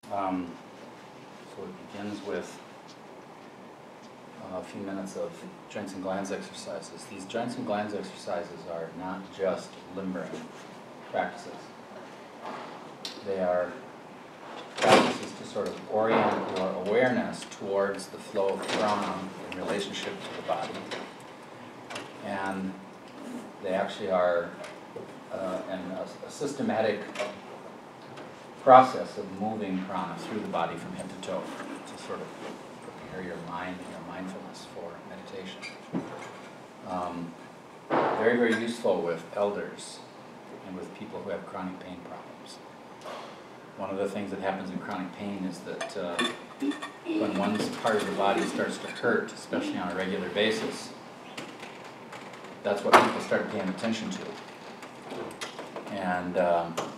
So it begins with a few minutes of joints and glands exercises. These joints and glands exercises are not just limb-bearing practices. They are practices to sort of orient your awareness towards the flow of prana in relationship to the body. And they actually are a systematic process of moving prana through the body from head to toe to sort of prepare your mind and your mindfulness for meditation. Very, very useful with elders and with people who have chronic pain problems. One of the things that happens in chronic pain is that when one part of the body starts to hurt, especially on a regular basis, that's what people start paying attention to. And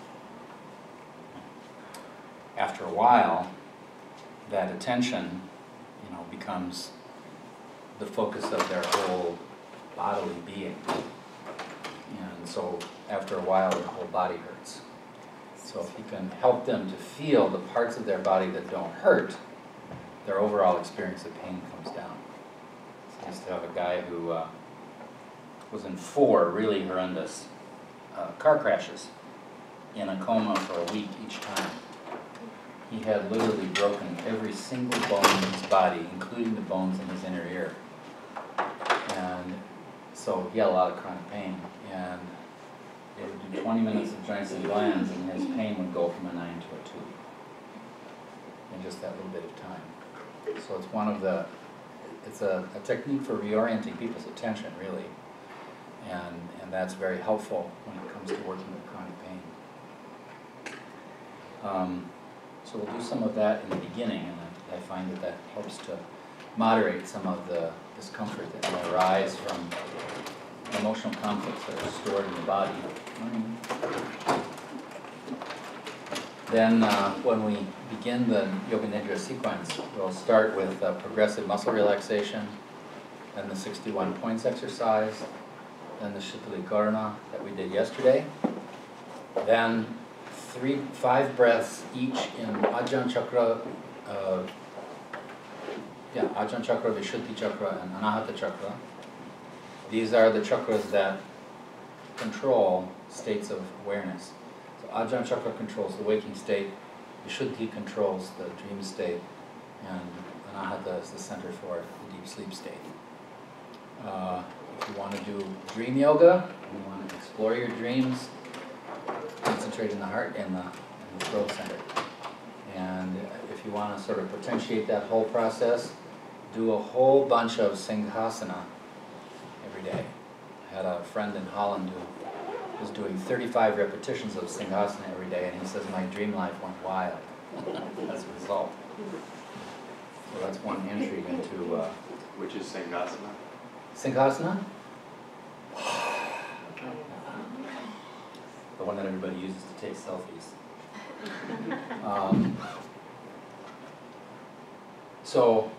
after a while, that attention, becomes the focus of their whole bodily being. And so after a while, their whole body hurts. So if you can help them to feel the parts of their body that don't hurt, their overall experience of pain comes down. So I used to have a guy who was in 4 really horrendous car crashes, in a coma for a week each time. He had literally broken every single bone in his body, including the bones in his inner ear. And so he had a lot of chronic pain. And they would do 20 minutes of joints and glands, and his pain would go from a 9 to a 2 in just that little bit of time. So it's a technique for reorienting people's attention, really. And that's very helpful when it comes to working with chronic pain. So we'll do some of that in the beginning, and I find that helps to moderate some of the discomfort that may arise from emotional conflicts that are stored in the body. Then when we begin the Yoga Nidra sequence, we'll start with progressive muscle relaxation, then the 61 points exercise, then the Shitalikarna that we did yesterday, then 5 breaths each in Ajna Chakra, Ajna Chakra, Vishuddhi Chakra, and Anahata Chakra. These are the chakras that control states of awareness. So Ajna Chakra controls the waking state, Vishuddhi controls the dream state, and Anahata is the center for the deep sleep state. If you want to do dream yoga, you want to explore your dreams, concentrate in the heart and the throat center. And if you want to sort of potentiate that whole process, do a whole bunch of Singhasana every day. I had a friend in Holland who was doing 35 repetitions of Singhasana every day, and he says, my dream life went wild as a result. So that's one entry into... Which is Singhasana? Singhasana? The one that everybody uses to take selfies. So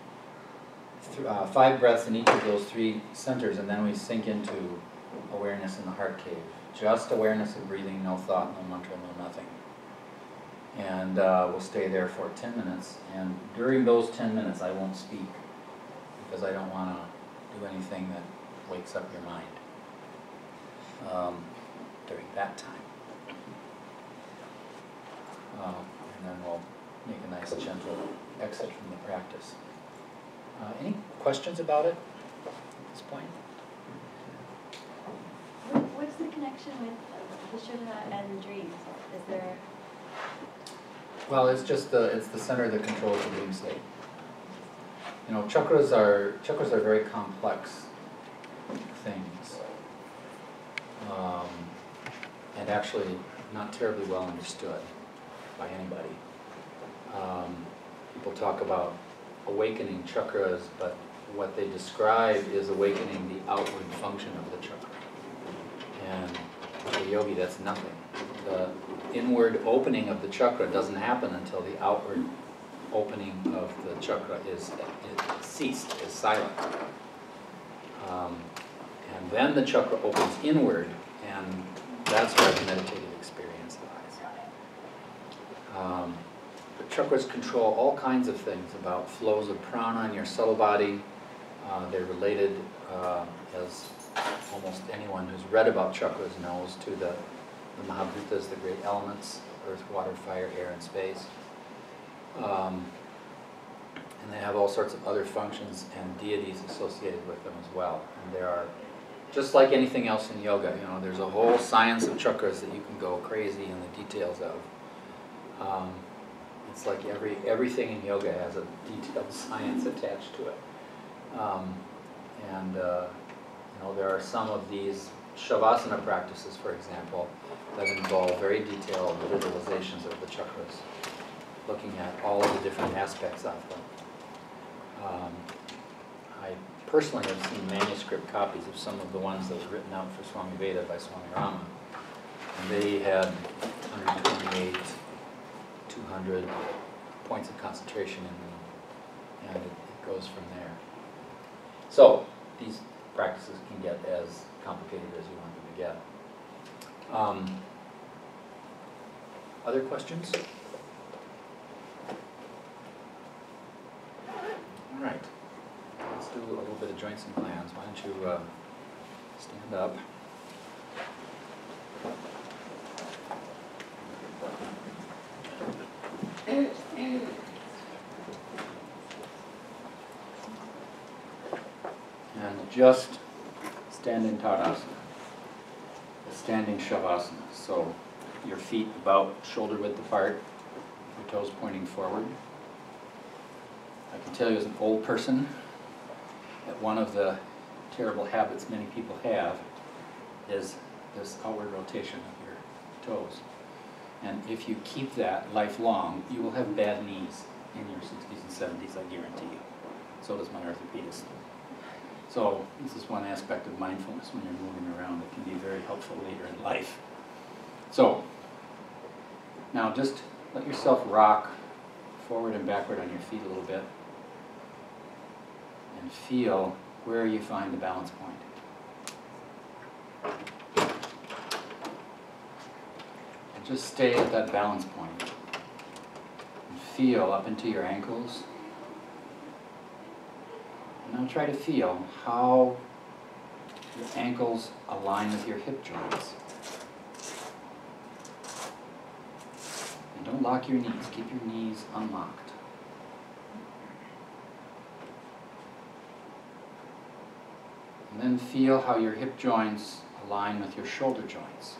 5 breaths in each of those 3 centers, and then we sink into awareness in the heart cave. Just awareness of breathing, no thought, no mantra, no nothing. And we'll stay there for 10 minutes. And during those 10 minutes, I won't speak, because I don't want to do anything that wakes up your mind during that time. And then we'll make a nice gentle exit from the practice. Any questions about it at this point? What's the connection with Vishuddha and dreams? Is there... Well, it's just it's the center that controls the dream state. Chakras are very complex things, and actually not terribly well understood by anybody. People talk about awakening chakras, but what they describe is awakening the outward function of the chakra. And for a yogi, that's nothing. The inward opening of the chakra doesn't happen until the outward opening of the chakra is ceased, is silent. And then the chakra opens inward, and that's where the meditative experience lies. But chakras control all kinds of things about flows of prana in your subtle body. They're related, as almost anyone who's read about chakras knows, to the Mahabhutas, the great elements: earth, water, fire, air, and space. And they have all sorts of other functions and deities associated with them as well. And there are, just like anything else in yoga, you know, there's a whole science of chakras that you can go crazy in the details of. It's like everything in yoga has a detailed science attached to it. You know, there are some of these shavasana practices, for example, that involve very detailed visualizations of the chakras, looking at all of the different aspects of them. I personally have seen manuscript copies of some of the ones that were written out for Swami Veda by Swami Rama, and they had 128, 200 points of concentration in them, and it goes from there. So these practices can get as complicated as you want them to get. Other questions? All right, let's do a little bit of joints and glands. Why don't you stand up? And just standing Tadasana, a standing Shavasana. So your feet about shoulder width apart, your toes pointing forward. I can tell you as an old person that one of the terrible habits many people have is this outward rotation of your toes. And if you keep that lifelong, you will have bad knees in your 60s and 70s, I guarantee you. So does my orthopedist. So this is one aspect of mindfulness when you're moving around that can be very helpful later in life. So now just let yourself rock forward and backward on your feet a little bit and feel where you find the balance point. And just stay at that balance point and feel up into your ankles. And now try to feel how your ankles align with your hip joints. And don't lock your knees, keep your knees unlocked. And then feel how your hip joints align with your shoulder joints.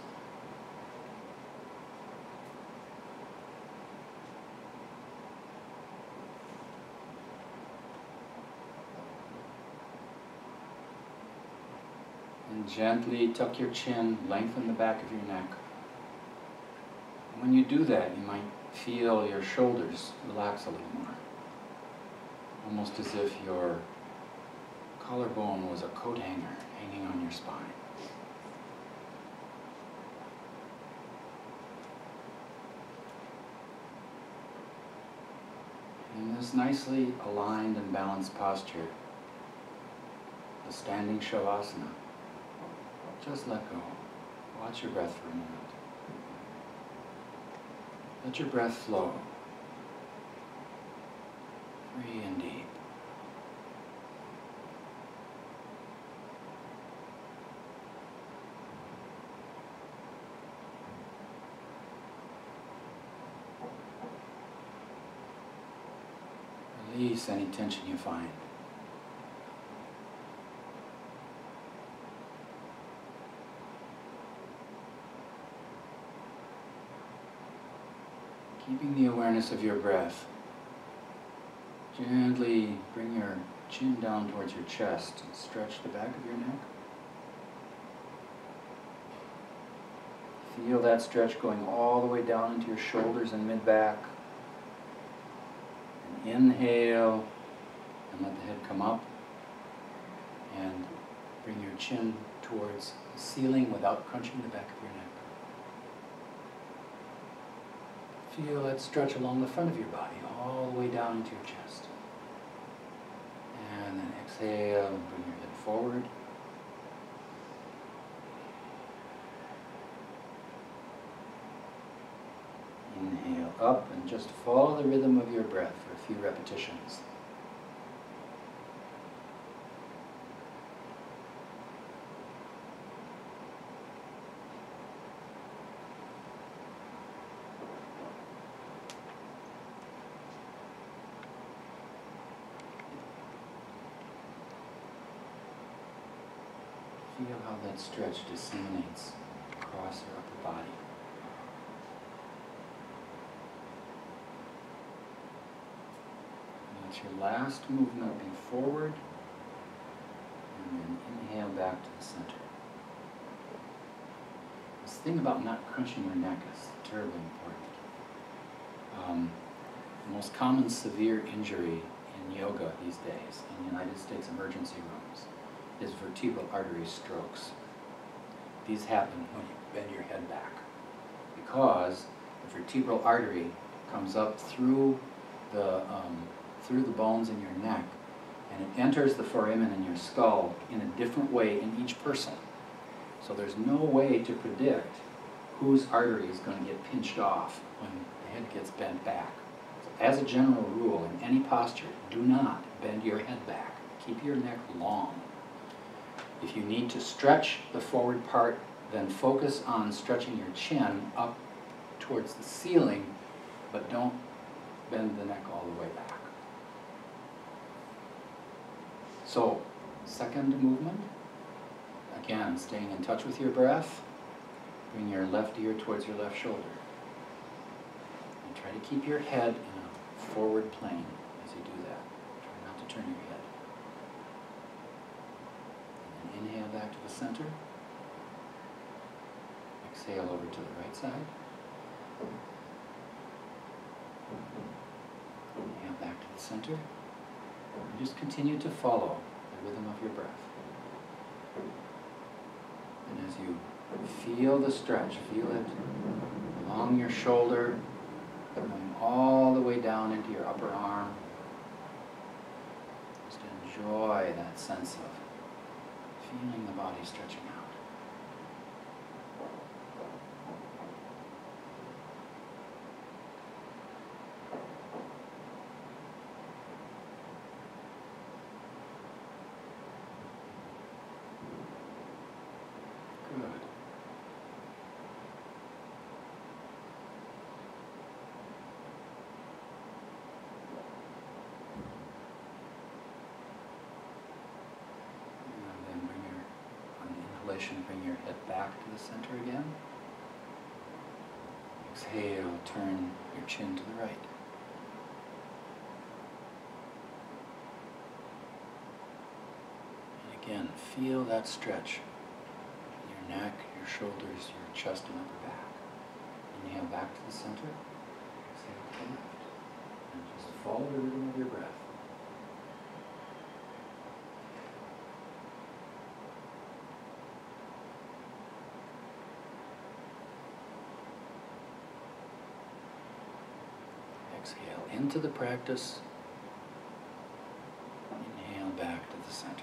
And gently tuck your chin, lengthen the back of your neck. And when you do that, you might feel your shoulders relax a little more. Almost as if your collarbone was a coat hanger hanging on your spine. In this nicely aligned and balanced posture, the standing Shavasana, just let go. Watch your breath for a moment. Let your breath flow, free and deep. Release any tension you find. Keeping the awareness of your breath, gently bring your chin down towards your chest and stretch the back of your neck. Feel that stretch going all the way down into your shoulders and mid-back. And inhale, and let the head come up. And bring your chin towards the ceiling without crunching the back of your neck. Feel that stretch along the front of your body, all the way down into your chest. And then exhale and bring your head forward. Inhale. exhale up and just follow the rhythm of your breath for a few repetitions. Feel how that stretch disseminates across your upper body. And let your last movement be forward, and then inhale back to the center. This thing about not crunching your neck is terribly important. The most common severe injury in yoga these days in United States emergency rooms is vertebral artery strokes. These happen when you bend your head back because the vertebral artery comes up through the bones in your neck, and it enters the foramen in your skull in a different way in each person. So there's no way to predict whose artery is going to get pinched off when the head gets bent back. So as a general rule, in any posture, do not bend your head back. Keep your neck long. If you need to stretch the forward part, then focus on stretching your chin up towards the ceiling, but don't bend the neck all the way back. So, second movement, again, staying in touch with your breath. Bring your left ear towards your left shoulder. And try to keep your head in a forward plane as you do that. Try not to turn your head. Inhale back to the center. Exhale over to the right side. Inhale back to the center. And just continue to follow the rhythm of your breath. And as you feel the stretch, feel it along your shoulder, going all the way down into your upper arm. Just enjoy that sense of feeling the body stretching out. Good. Bring your head back to the center again. Exhale, turn your chin to the right. And again, feel that stretch in your neck, your shoulders, your chest and upper back. Inhale back to the center. Exhale to the left. And just follow the rhythm of your breath. Exhale into the practice. Inhale back to the center.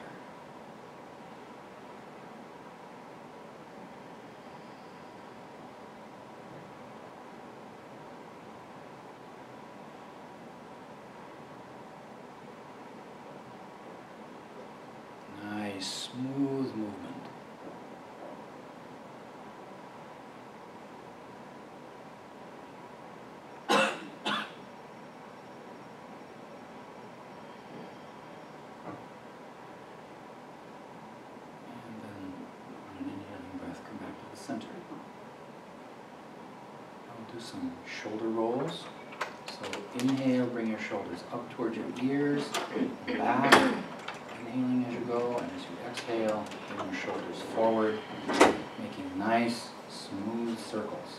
Nice, smooth movement. Center. I'll do some shoulder rolls. So inhale, bring your shoulders up towards your ears, and back, inhaling as you go, and as you exhale, bring your shoulders forward, making nice, smooth circles.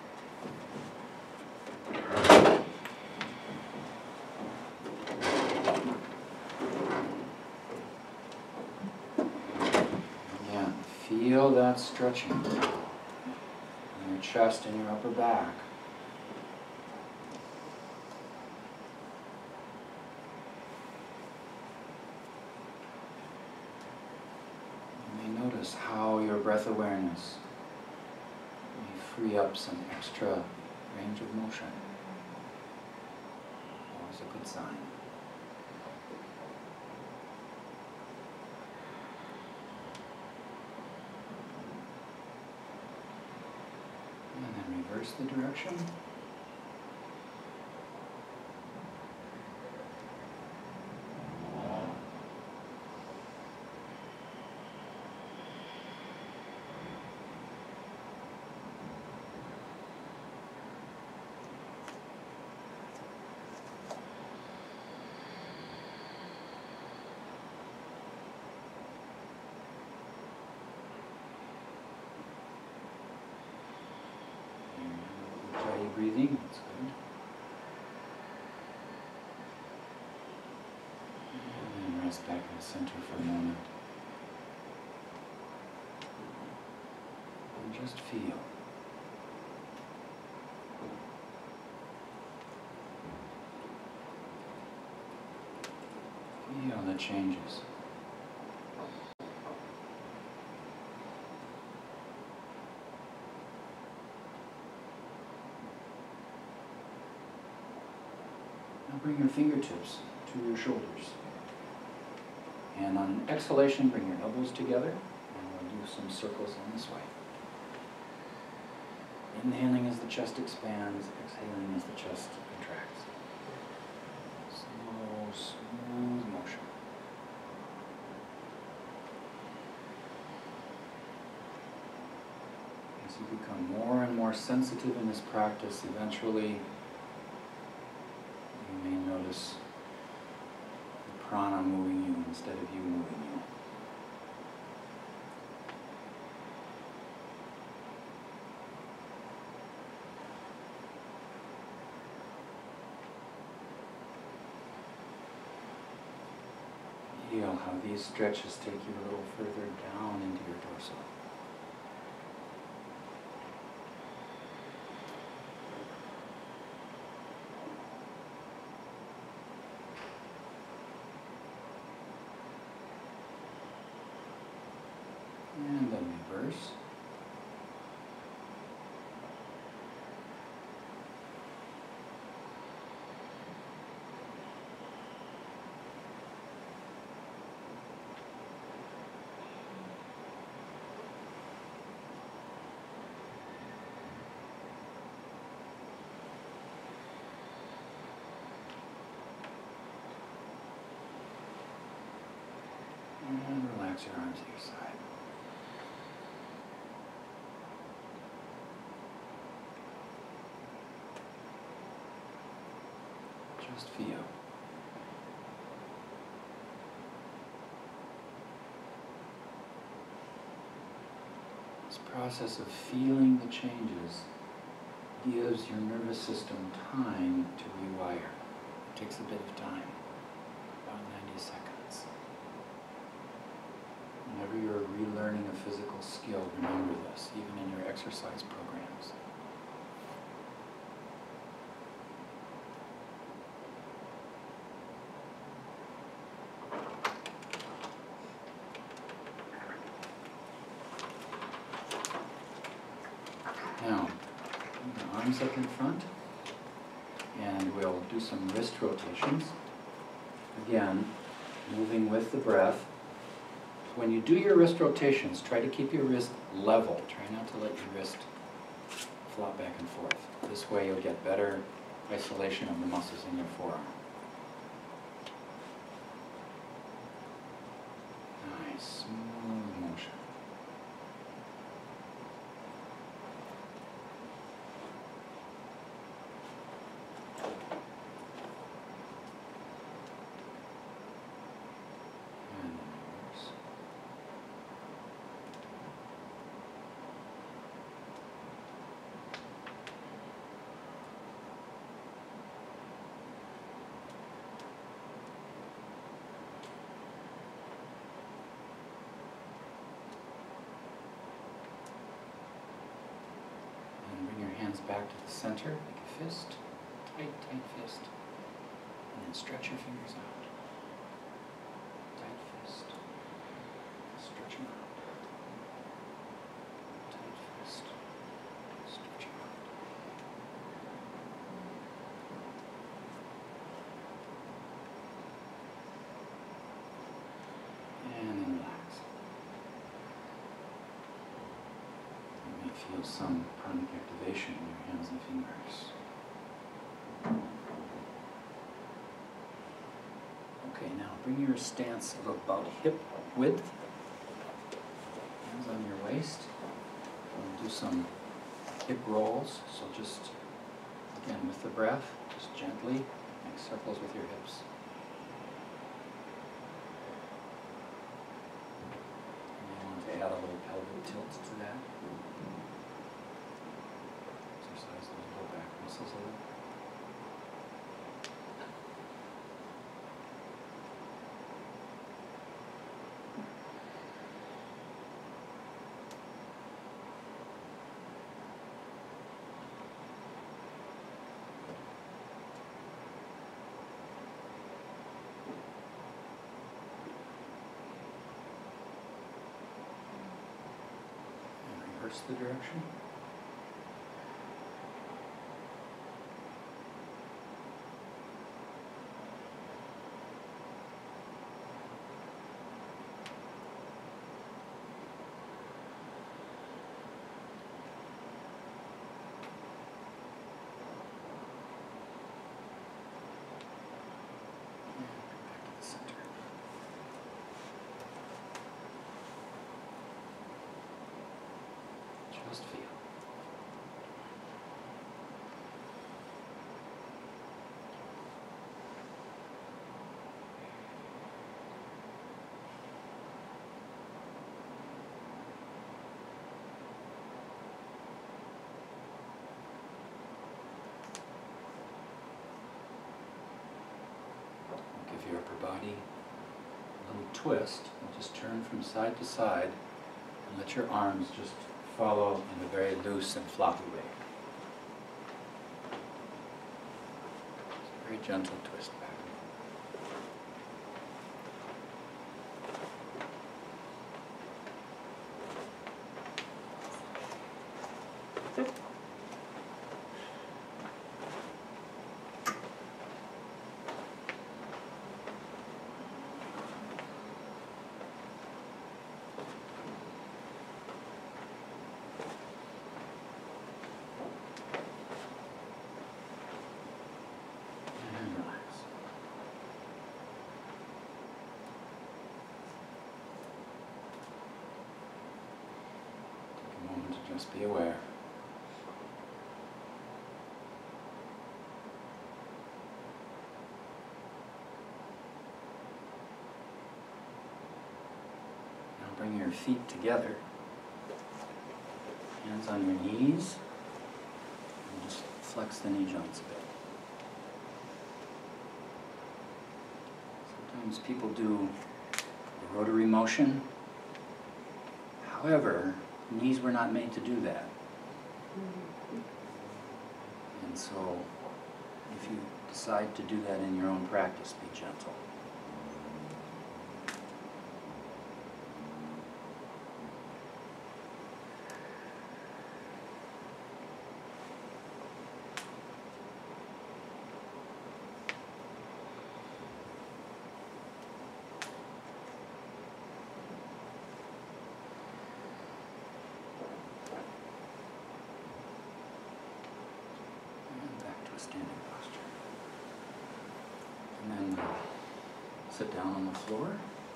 Again, feel that stretching in your chest and your upper back. You may notice how your breath awareness may free up some extra range of motion. always a good sign. And then reverse the direction. Ujjayi breathing, that's good. And then rest back in the center for a moment. And just feel. Feel the changes. Now bring your fingertips to your shoulders. And on an exhalation, bring your elbows together, and we'll do some circles in this way. Inhaling as the chest expands, exhaling as the chest contracts. Slow, smooth motion. As you become more and more sensitive in this practice, eventually you may notice the prana moving you instead of you moving you. Feel how these stretches take you a little further down into your torso. And then reverse. And relax your arms to your side. Just feel. This process of feeling the changes gives your nervous system time to rewire. It takes a bit of time, about 90 seconds. Whenever you're relearning a physical skill, remember this, even in your exercise programs. Now, bring the arms up in front, and we'll do some wrist rotations. Again, moving with the breath. When you do your wrist rotations, try to keep your wrist level. Try not to let your wrist flop back and forth. This way you'll get better isolation of the muscles in your forearm. Nice, smooth motion. And then reverse. And bring your hands back to the center, like a fist, tight, tight fist. And then stretch your fingers out. Tight fist. Stretch them out. Tight fist. Stretch them out. some pranic activation in your hands and fingers. Okay, now bring your stance of about hip width. Hands on your waist. We'll do some hip rolls. So just, again, with the breath, just gently make circles with your hips. And you want to add a little pelvic tilt to that. Exercise those low back muscles a little. Reverse the direction. And back to the center. Just feel. Give your upper body a little twist and just turn from side to side and let your arms just follow in a very loose and floppy way. It's a very gentle twist back. And relax. Take a moment to just be aware. Now bring your feet together. Hands on your knees. And just flex the knee joints a bit. Sometimes people do a rotary motion. However, knees were not made to do that. And so, if you decide to do that in your own practice, be gentle. And back to a standing posture. And then sit down on the floor.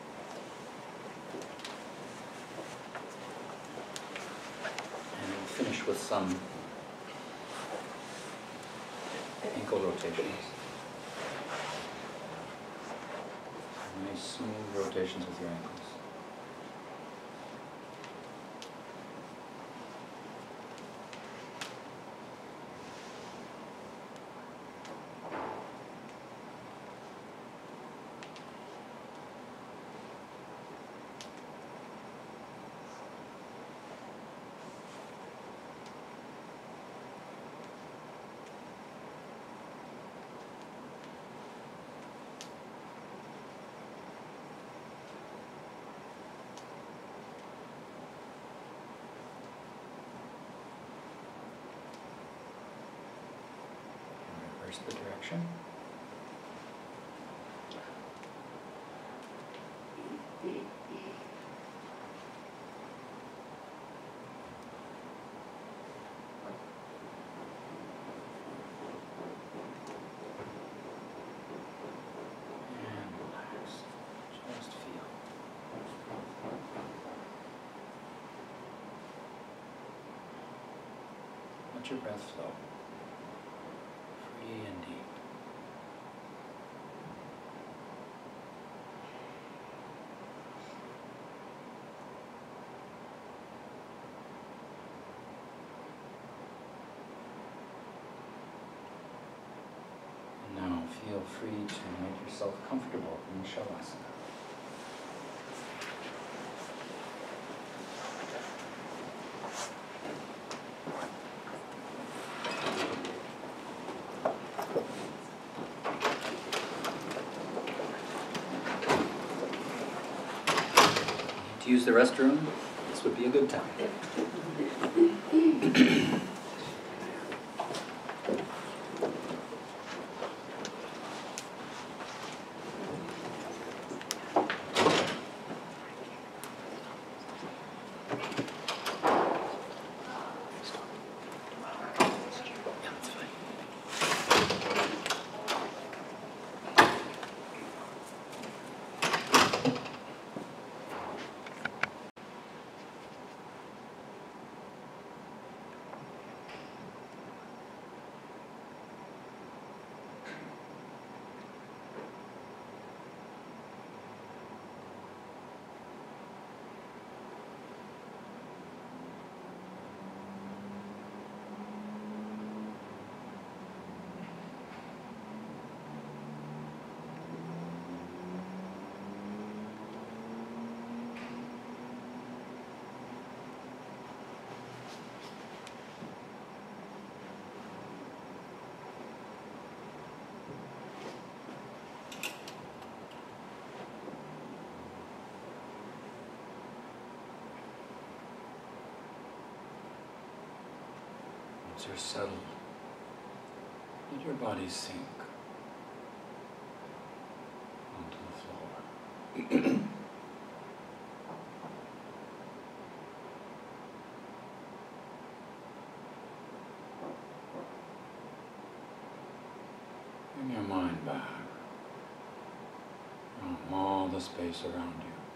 And we'll finish with some ankle rotations. Nice smooth rotations with your ankles. Reverse the direction. Let your breath flow. Free and deep. And now feel free to make yourself comfortable in Shavasana. To use the restroom, this would be a good time. Once you're settled, let your body sink onto the floor. Bring your mind back from all the space around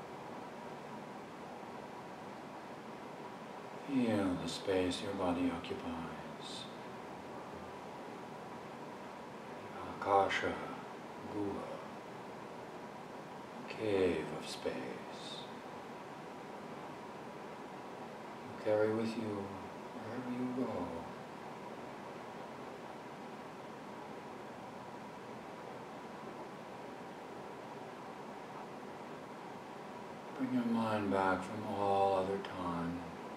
you. Feel the space your body occupies. Akasha, Guha, cave of space. You carry with you wherever you go. Bring your mind back from all other time.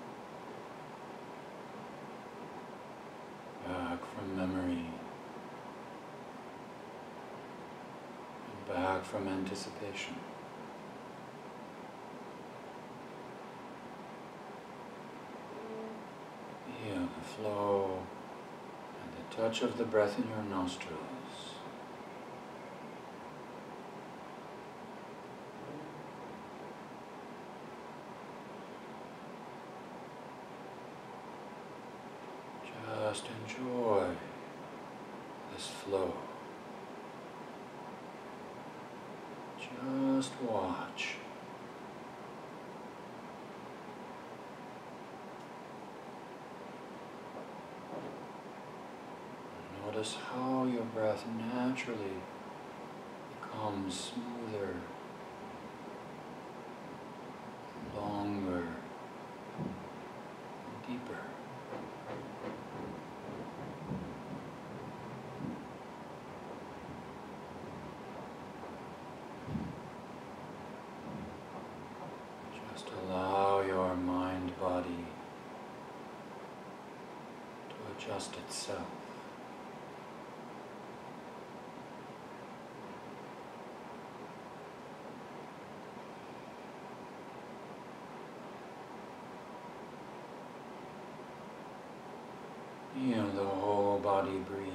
Back from memory. And back from anticipation. Feel the flow and the touch of the breath in your nostrils. Just enjoy this flow. Just watch. Notice how your breath naturally becomes smoother, longer, and deeper. Just allow your mind-body to adjust itself. Feel the whole body breathe.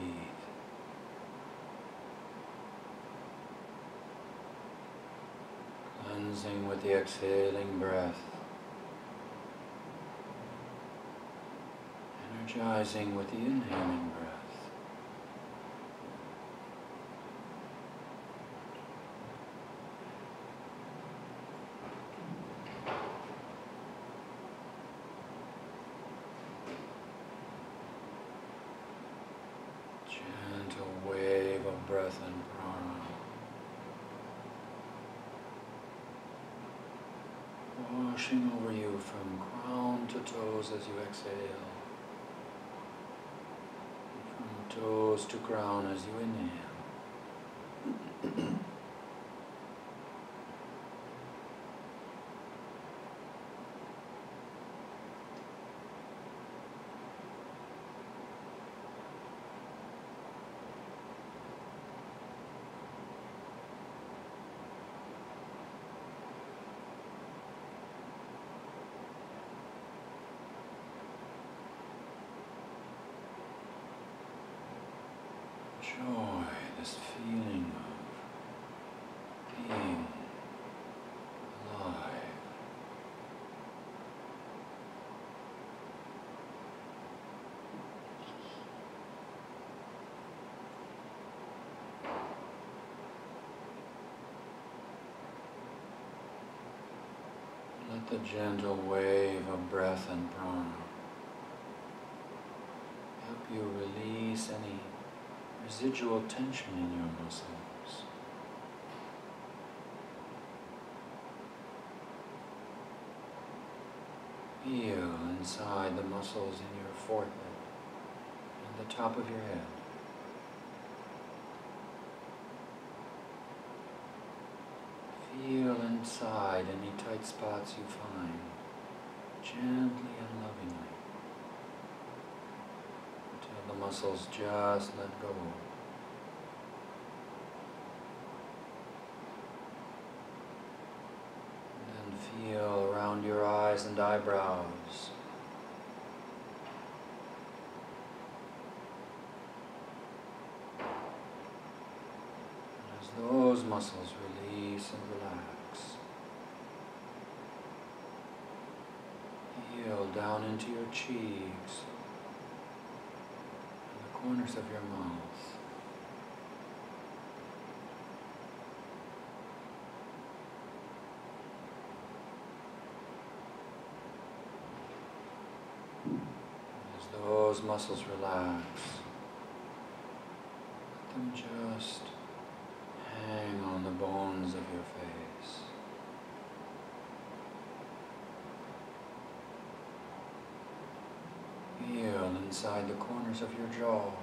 Cleansing with the exhaling breath. Energizing with the inhaling breath. breath and prana. Washing over you from crown to toes as you exhale. From toes to crown as you inhale. Enjoy this feeling of being alive. Let the gentle wave of breath and prana help you release any residual tension in your muscles. Feel inside the muscles in your forehead and the top of your head. Feel inside any tight spots you find, gently and lovingly, until the muscles just let go. And then feel around your eyes and eyebrows. And as those muscles release and relax, feel down into your cheeks, corners of your mouth. As those muscles relax, let them just hang on the bones of your face. Feel inside the corners of your jaw.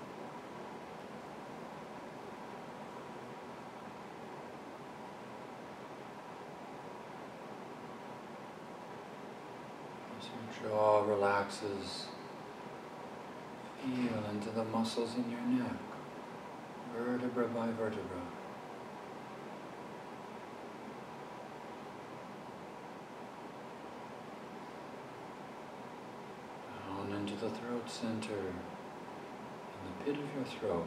As your jaw relaxes, feel into the muscles in your neck, vertebra by vertebra. Into the throat center, in the pit of your throat.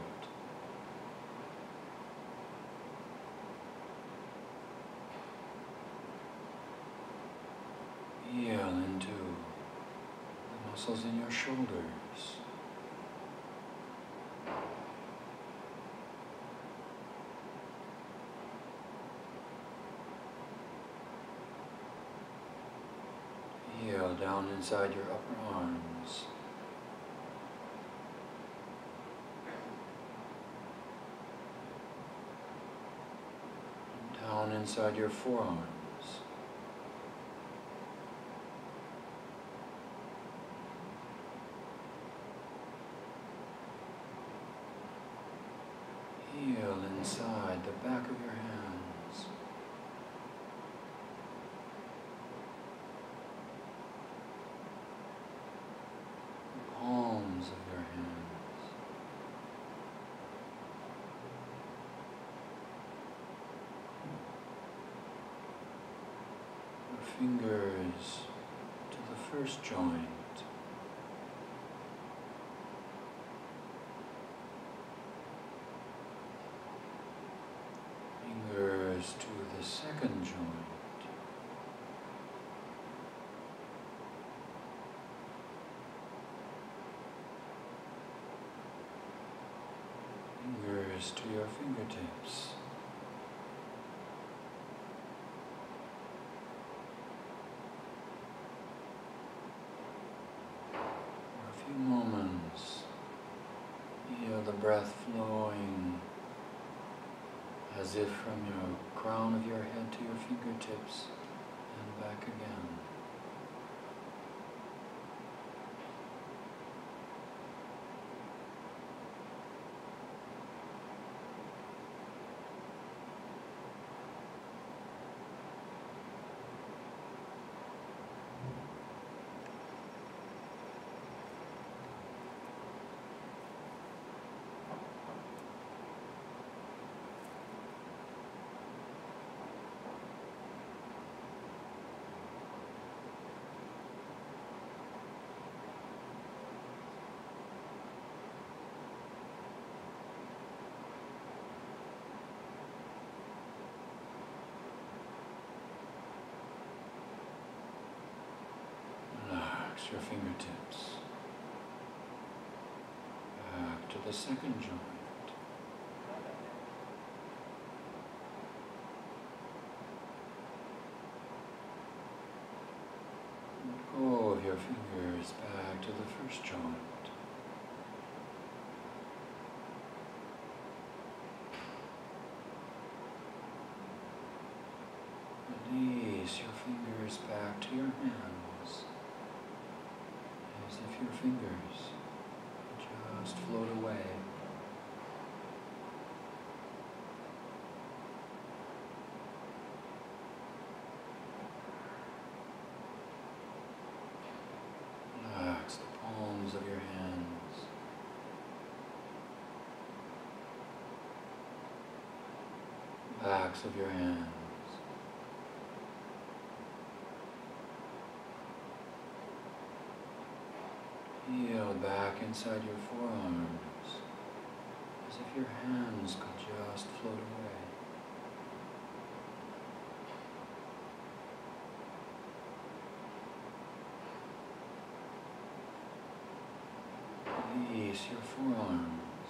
Feel into the muscles in your shoulders. Feel down inside your upper arms. Down inside your forearms. Feel inside the back of your hands. The palms of your hands. Your fingers to the first joint. Fingers to the second joint. Fingers to your fingertips. For a few moments, feel the breath flowing as if from your crown of your head to your fingertips and back again. Relax your fingertips back to the second joint. Let go of your fingers back to the first joint. Release your fingers back to your hands, as if your fingers just float away. Relax the palms of your hands. Backs of your hands. Feel back inside your forearms, as if your hands could just float away. Release your forearms.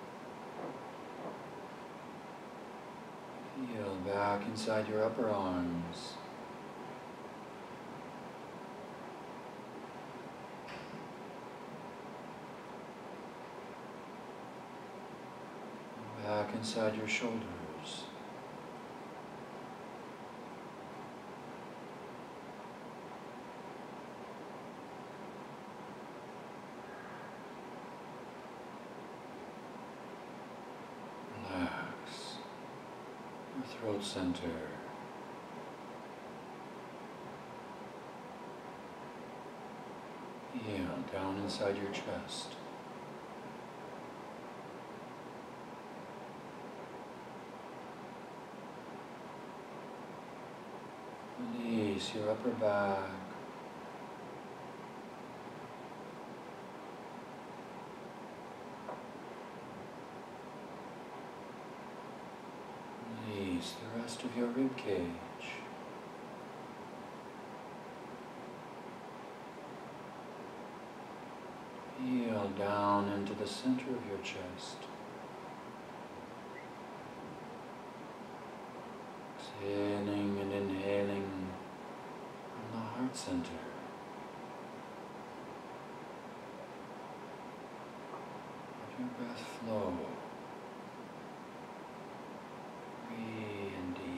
Feel back inside your upper arms. Back inside your shoulders. Relax your throat center. Feel down inside your chest. Release your upper back. Release the rest of your rib cage. Feel down into the center of your chest. Exhaling and inhaling from the heart center. Let your breath flow. Free and deep.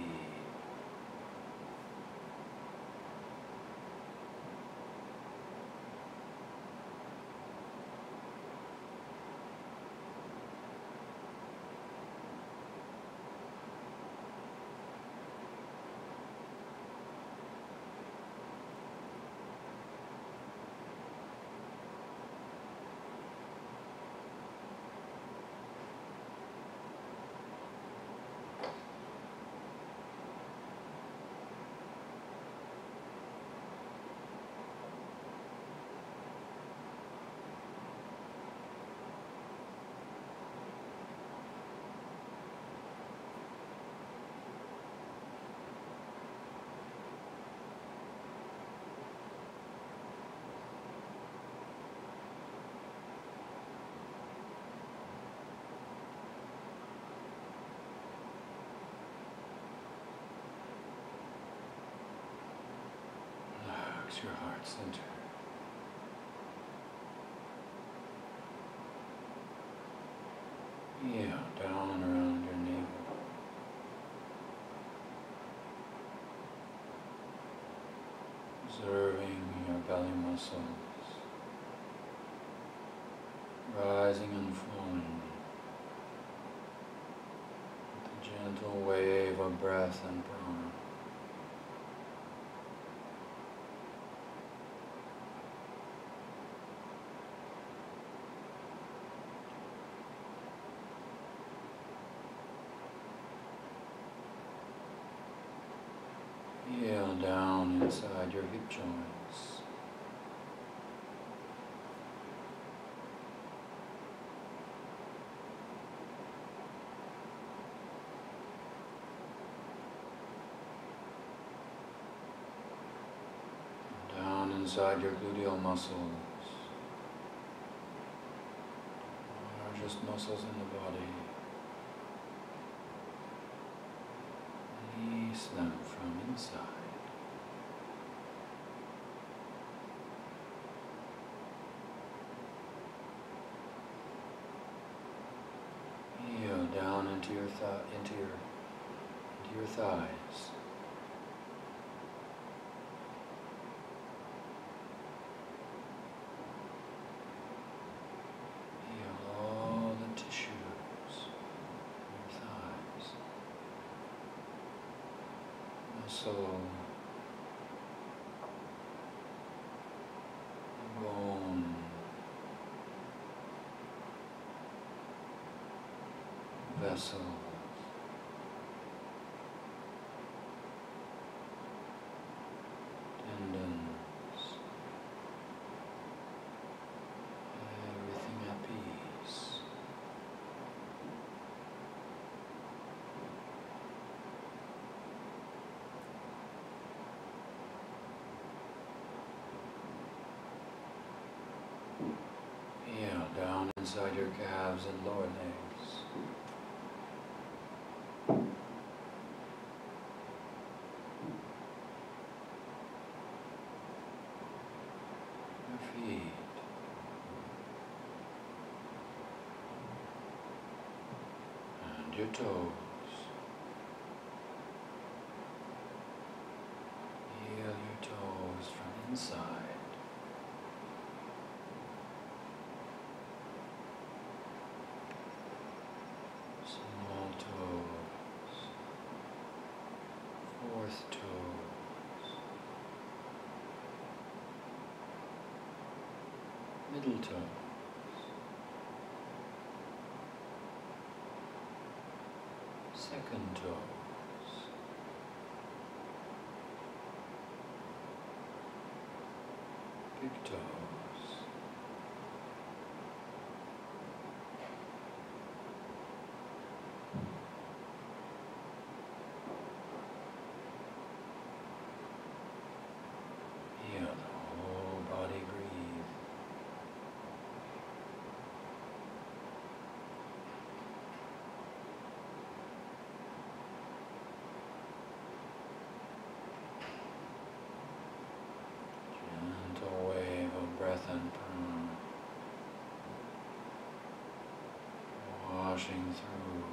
Your heart center. Yeah, down and around your navel. muscles, rising and falling with a gentle wave of breath and prana. Feel down inside your hip joints. Down inside your gluteal muscles. Largest muscles in the body. Release them from inside. Feel down into your thighs. Feel all the tissues in your thighs. Muscle, bone, vessels, tendons, everything at peace. Feel down inside your calves and lower legs. Your feet. And your toes. Feel your toes from inside. Small toes, fourth toes, middle toes, second toes, big toes. Feel the whole body breathe. Gentle wave of breath and prana washing through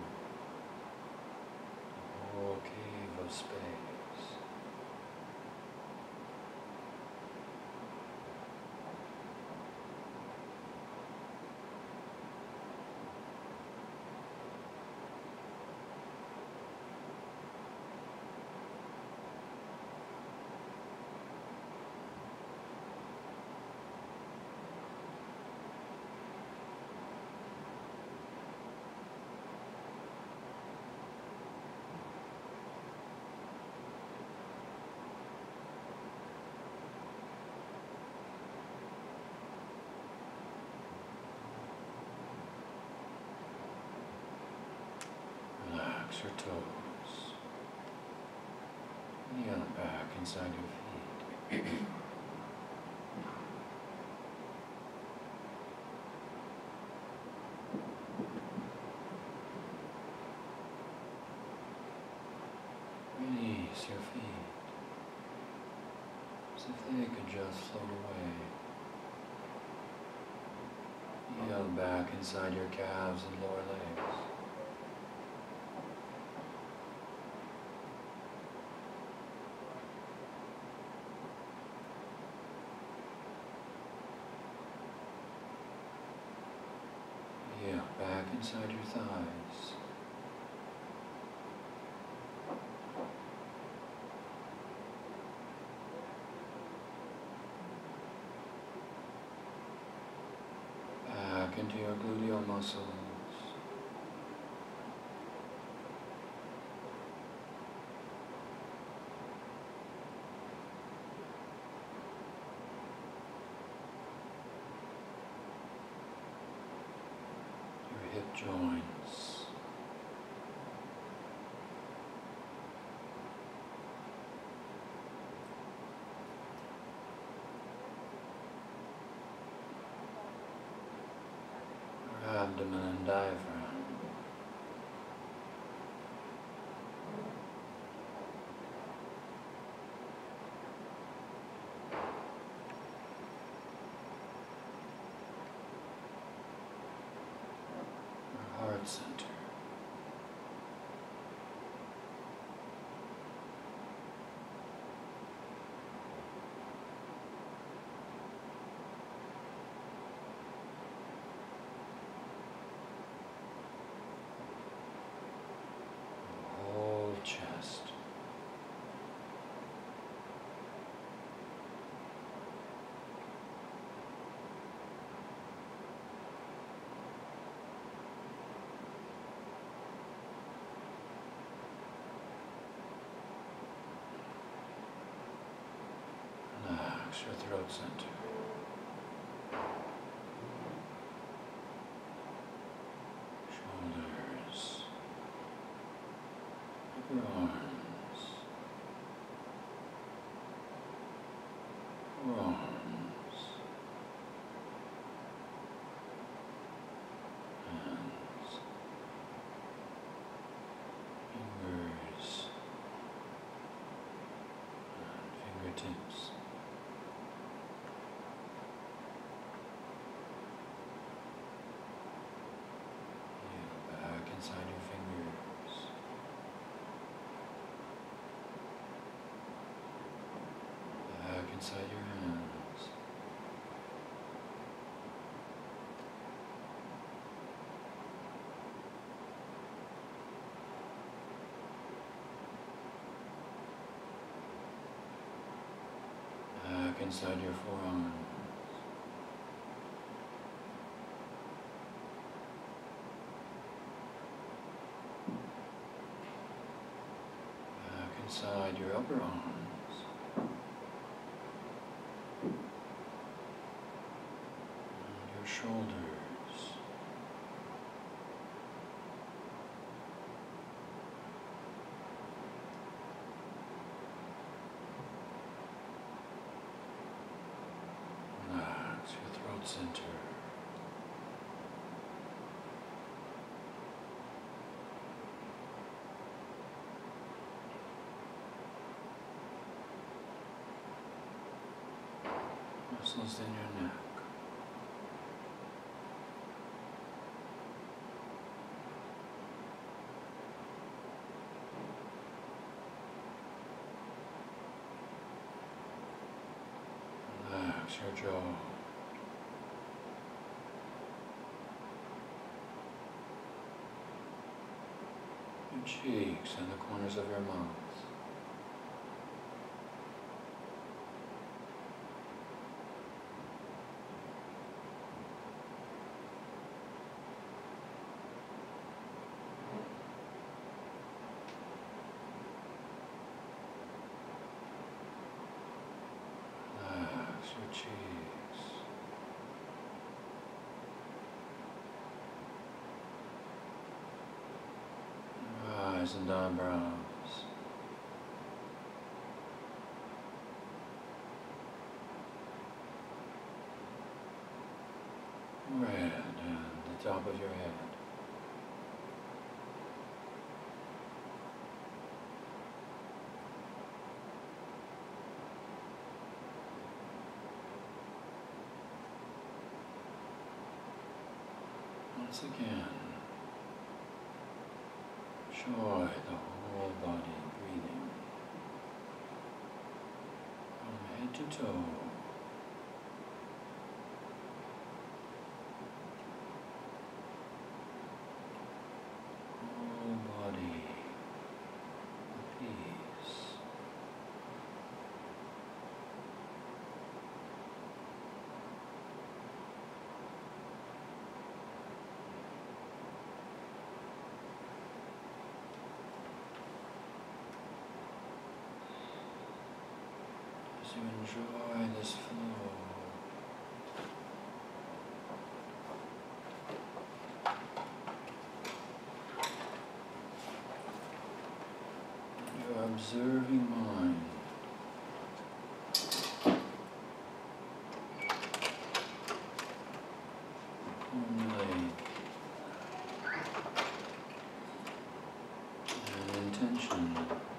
the whole cave of space. Relax your toes. Kneel back inside your feet. Release your feet as if they could just float away. Kneel back inside your calves and lower legs. inside your thighs. Back into your gluteal muscles. Your hip joints. Abdomen and diaphragm. Your heart center. Whole chest. Relax your throat center. Shoulders. Upper arms. Forearms. Hands. Fingers. And fingertips. Back inside your fingers. Back inside your hands. Back inside your forearms. Back inside your upper arms. And your shoulders. Relax your throat center. Muscles in your neck. Relax your jaw. Your cheeks and the corners of your mouth. Relax your cheeks. Your eyes and eyebrows. Red and the top of your head. Once again, enjoy the whole body breathing from head to toe. enjoy this flow. Your observing mind. Formulate an intention.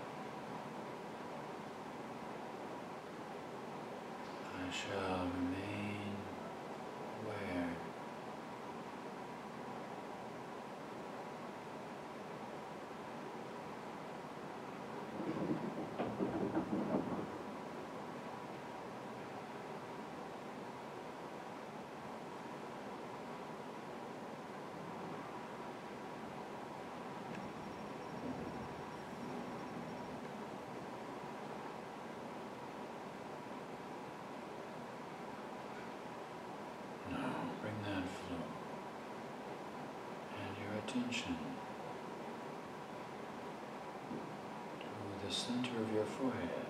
I shall remain aware. Bring that flow and your attention to the center of your forehead.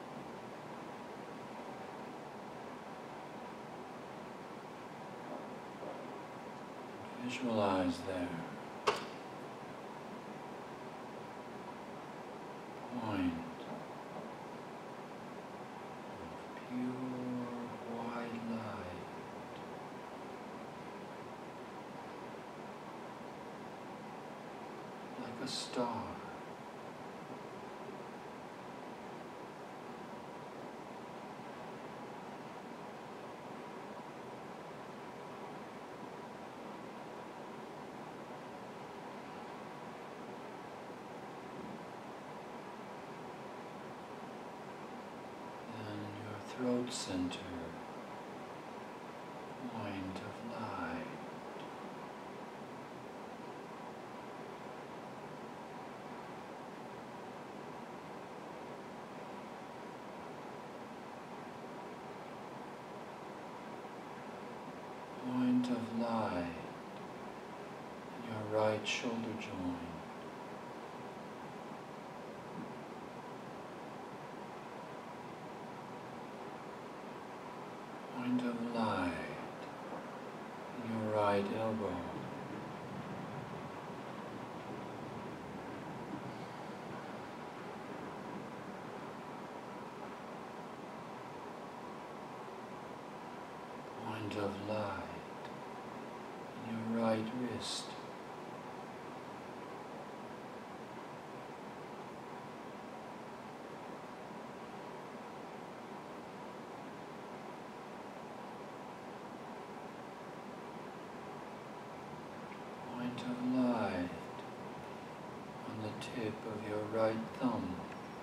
Visualize there a point of pure white light. Like a star. And your throat center, point of light. Point of light in your right shoulder joint. Point of light in your right elbow. Point of light in your right wrist. Point of light on the tip of your right thumb.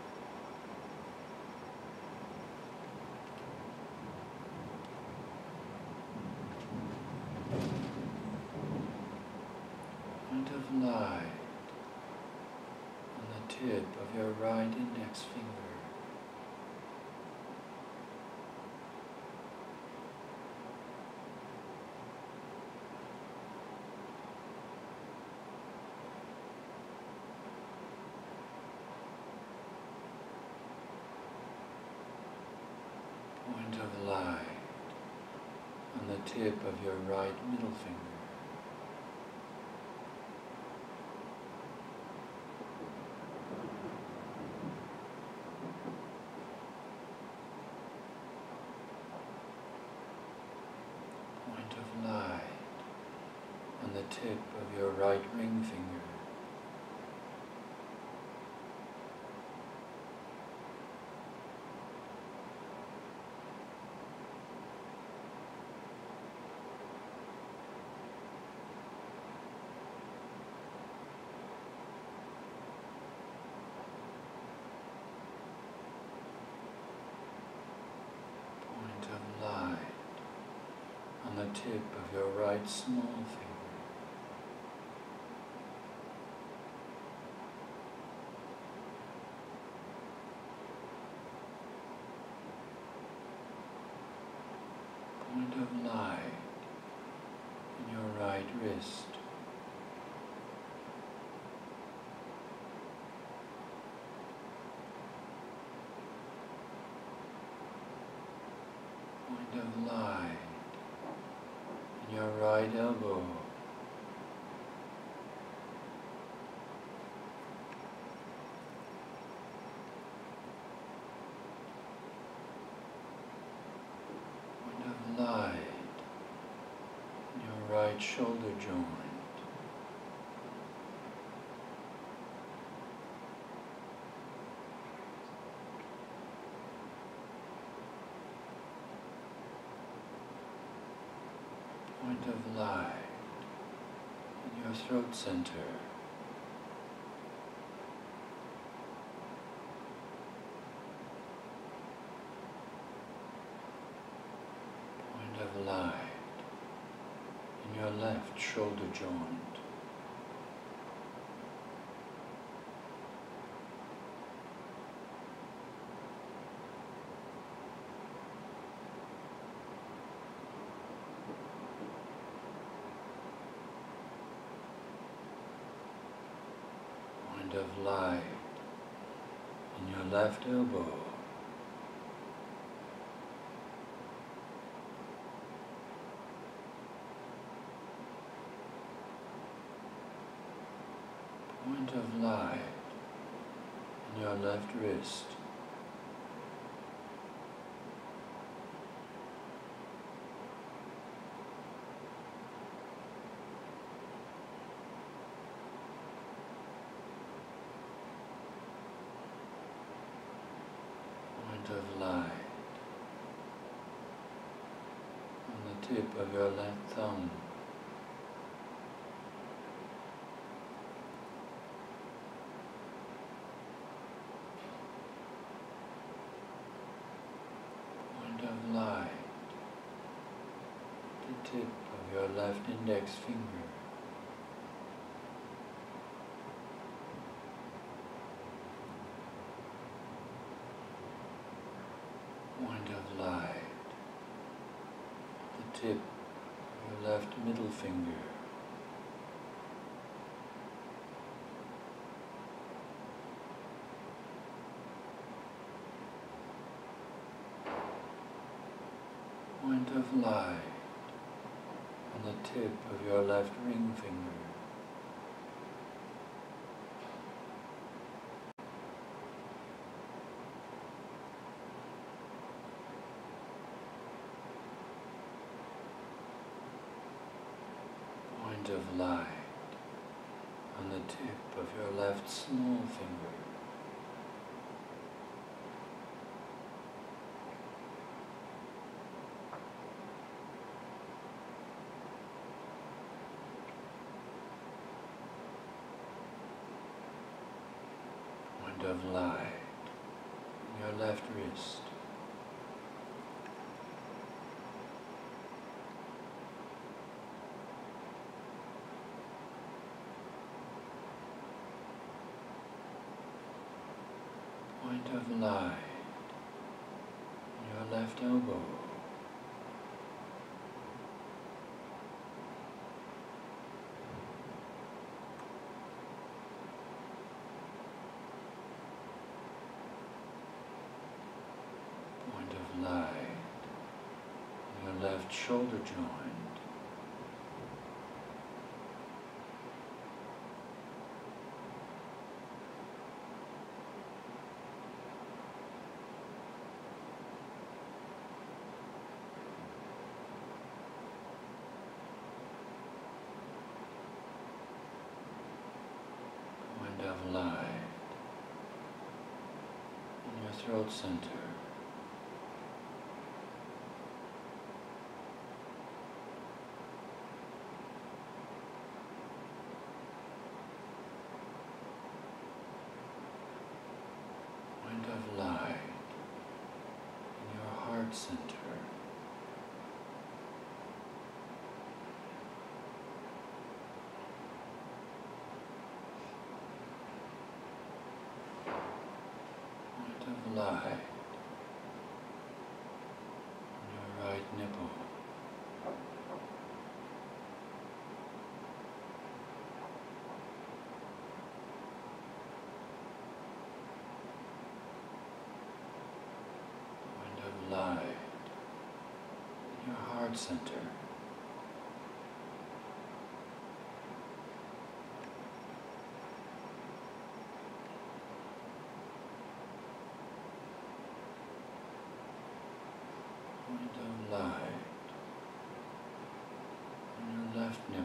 Point of light on the tip of your right index finger. Point of light on the tip of your right middle finger. Point of light on the tip of your right ring finger. Point of light on the tip of your right small finger. Point of light in your right wrist. light in your right elbow. Point of light in your right shoulder joint. Point of light in your throat center. Point of light in your left shoulder joint. Point of light in your left elbow. Point of light in your left wrist. Point of light on the tip of your left thumb. Point of light at the tip of your left index finger. Point of light at the tip of your left middle finger. Point of light on the tip of your left ring finger. Point of light on the tip of your left small finger. Point of light in your left wrist. Point of light in your left elbow. Point of light in your left shoulder joint. Point of light in your throat center. Point of light in your heart center. Point of light in your right nipple. Point of light in heart center. Point of light on your left nipple.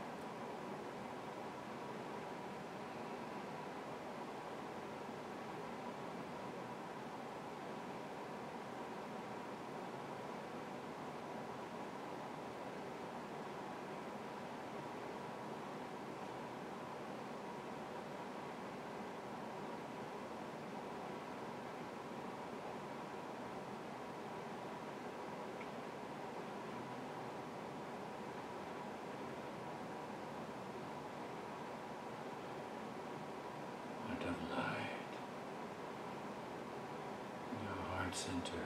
Of light in your heart center.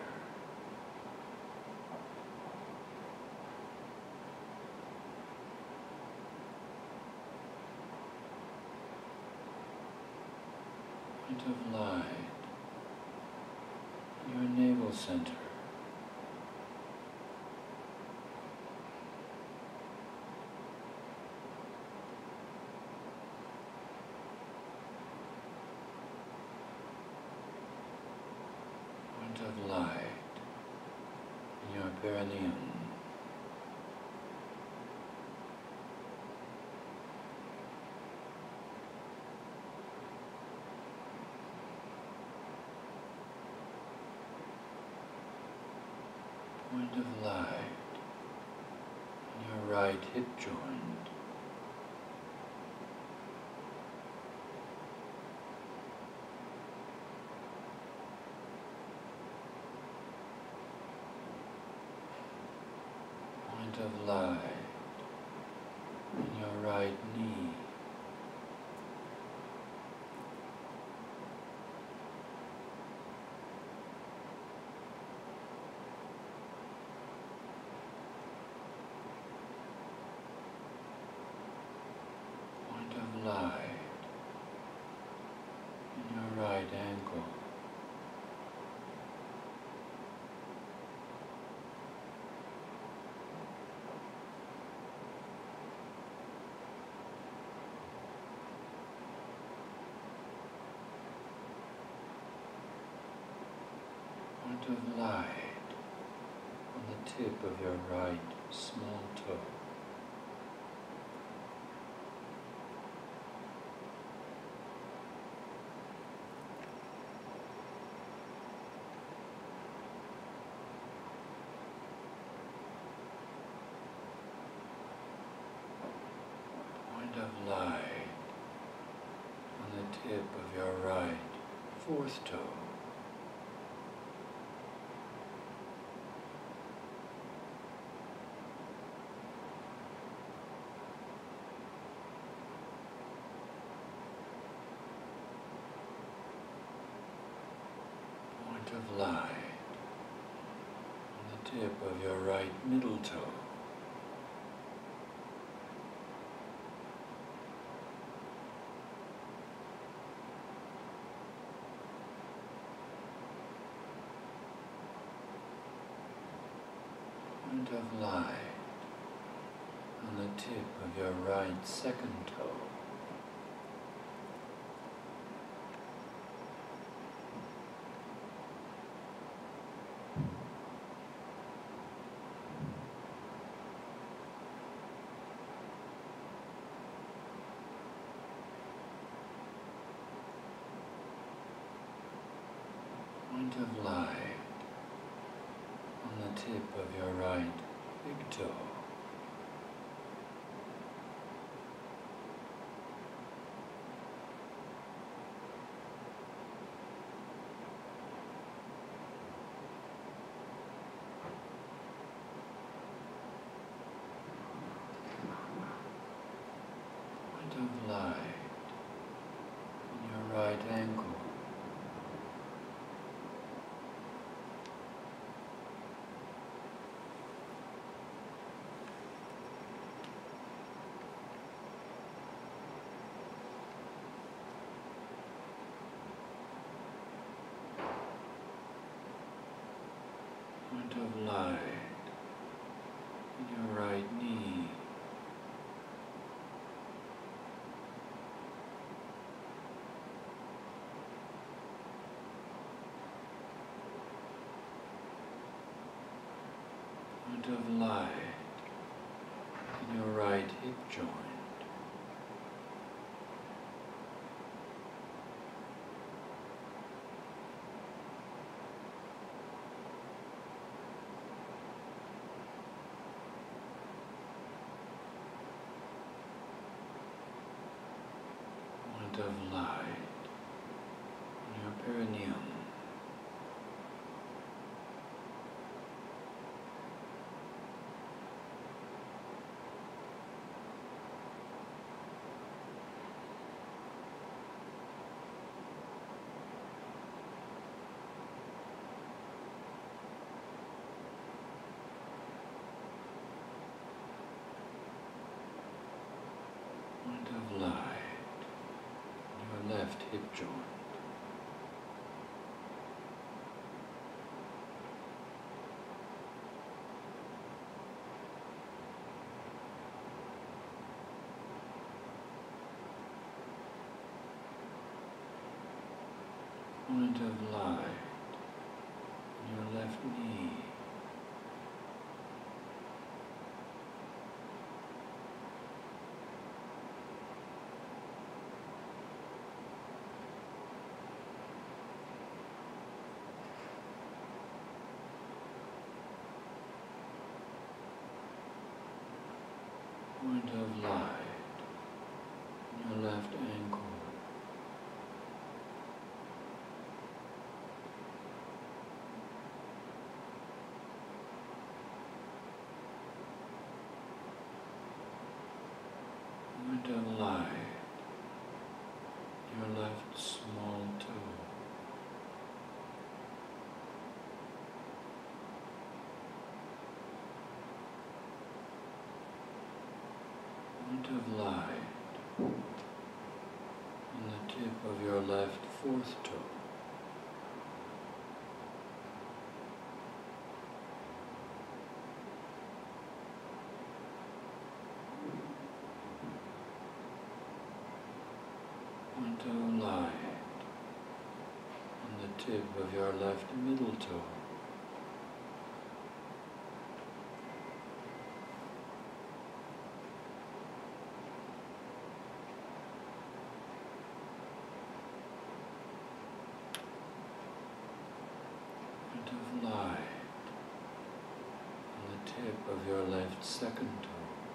Point of light in your navel center. Of light in your perineum. Point of light in your right hip joint. Of light in your right knee. Point of light in your right ankle. Of light on the tip of your right small toe. Point of light on the tip of your right fourth toe. Of light on the tip of your right middle toe. Point of light on the tip of your right second toe. Point of light on the tip of your right big toe. Point of light on your right ankle. point of light in your perineum. Point of light in your left hip joint. Point of light in your left knee. Point of light in your left ankle. Point of light in your left small toe. Point of light on the tip of your left fourth toe. Point of light on the tip of your left middle toe. Point of light on the tip of your left second toe.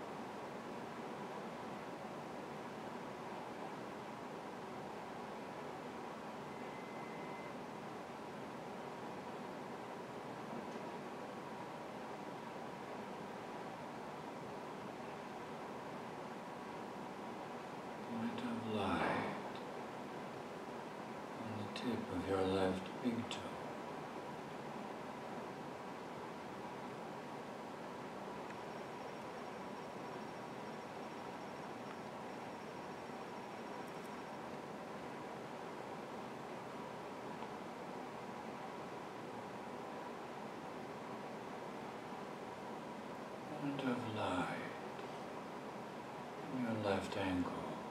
Point of light on the tip of your left big toe. Point of light in your left ankle.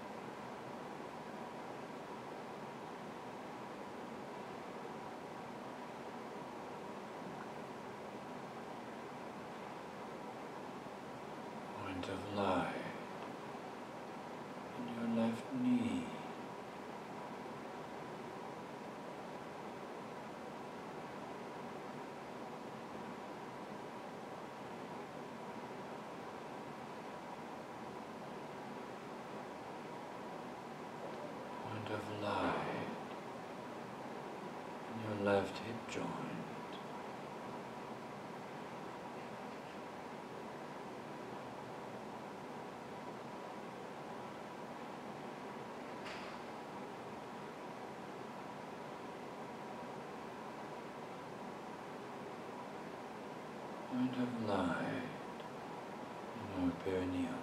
Point of light in your left knee. Point of light in your left hip joint. Point of light in your perineum.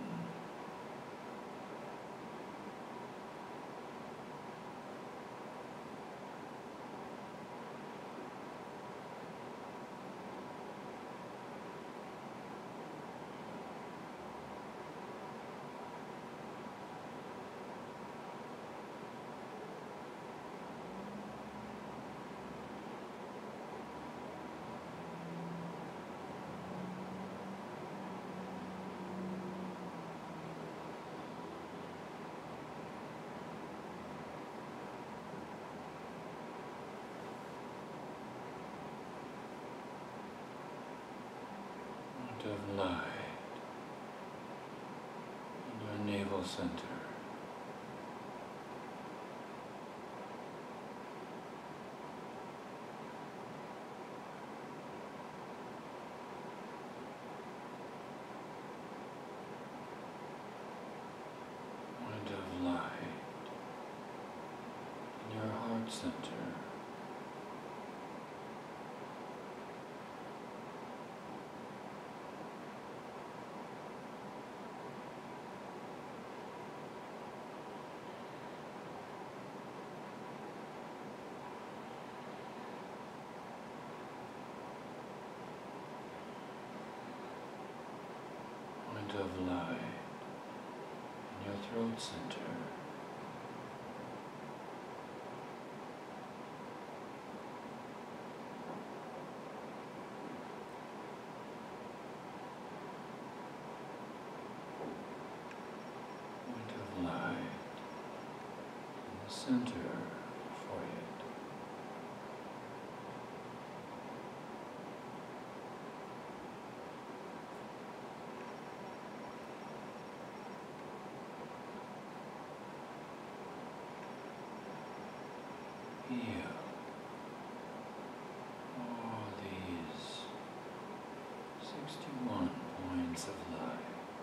Point of light in your navel center. throat center. Point of light in your throat center. Point of light in the center of the forehead. Feel all these 61 points of light.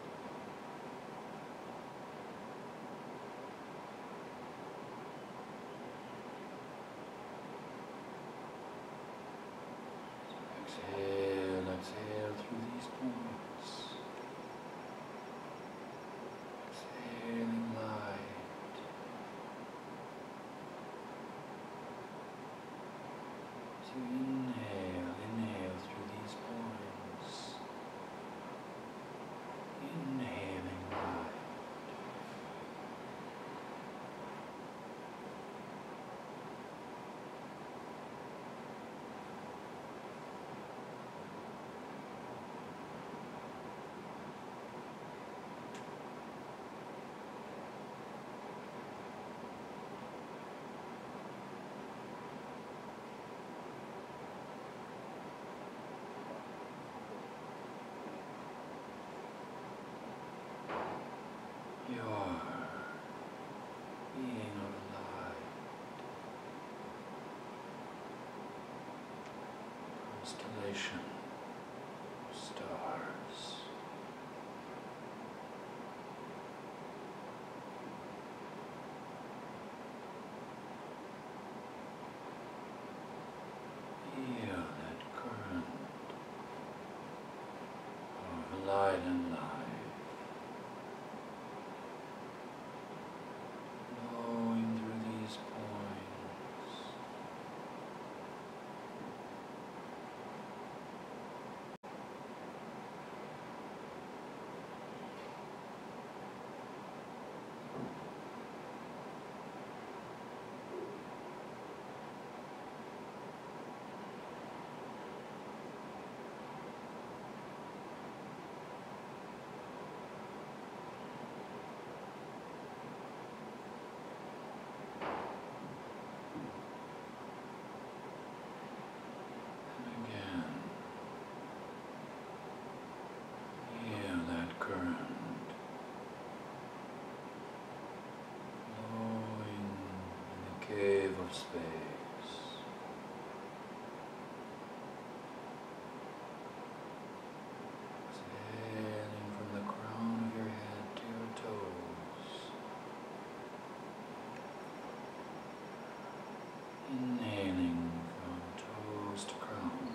Exhale, exhale through these points. Exhaling light. So inhale, inhale through these points. Inhaling light. Your being of light, constellation of stars. Feel that current of light and life. Flowing through these points. And again, feel that current flowing in the cave of space. Exhaling from the crown of your head to your toes. Inhaling from toes to crown.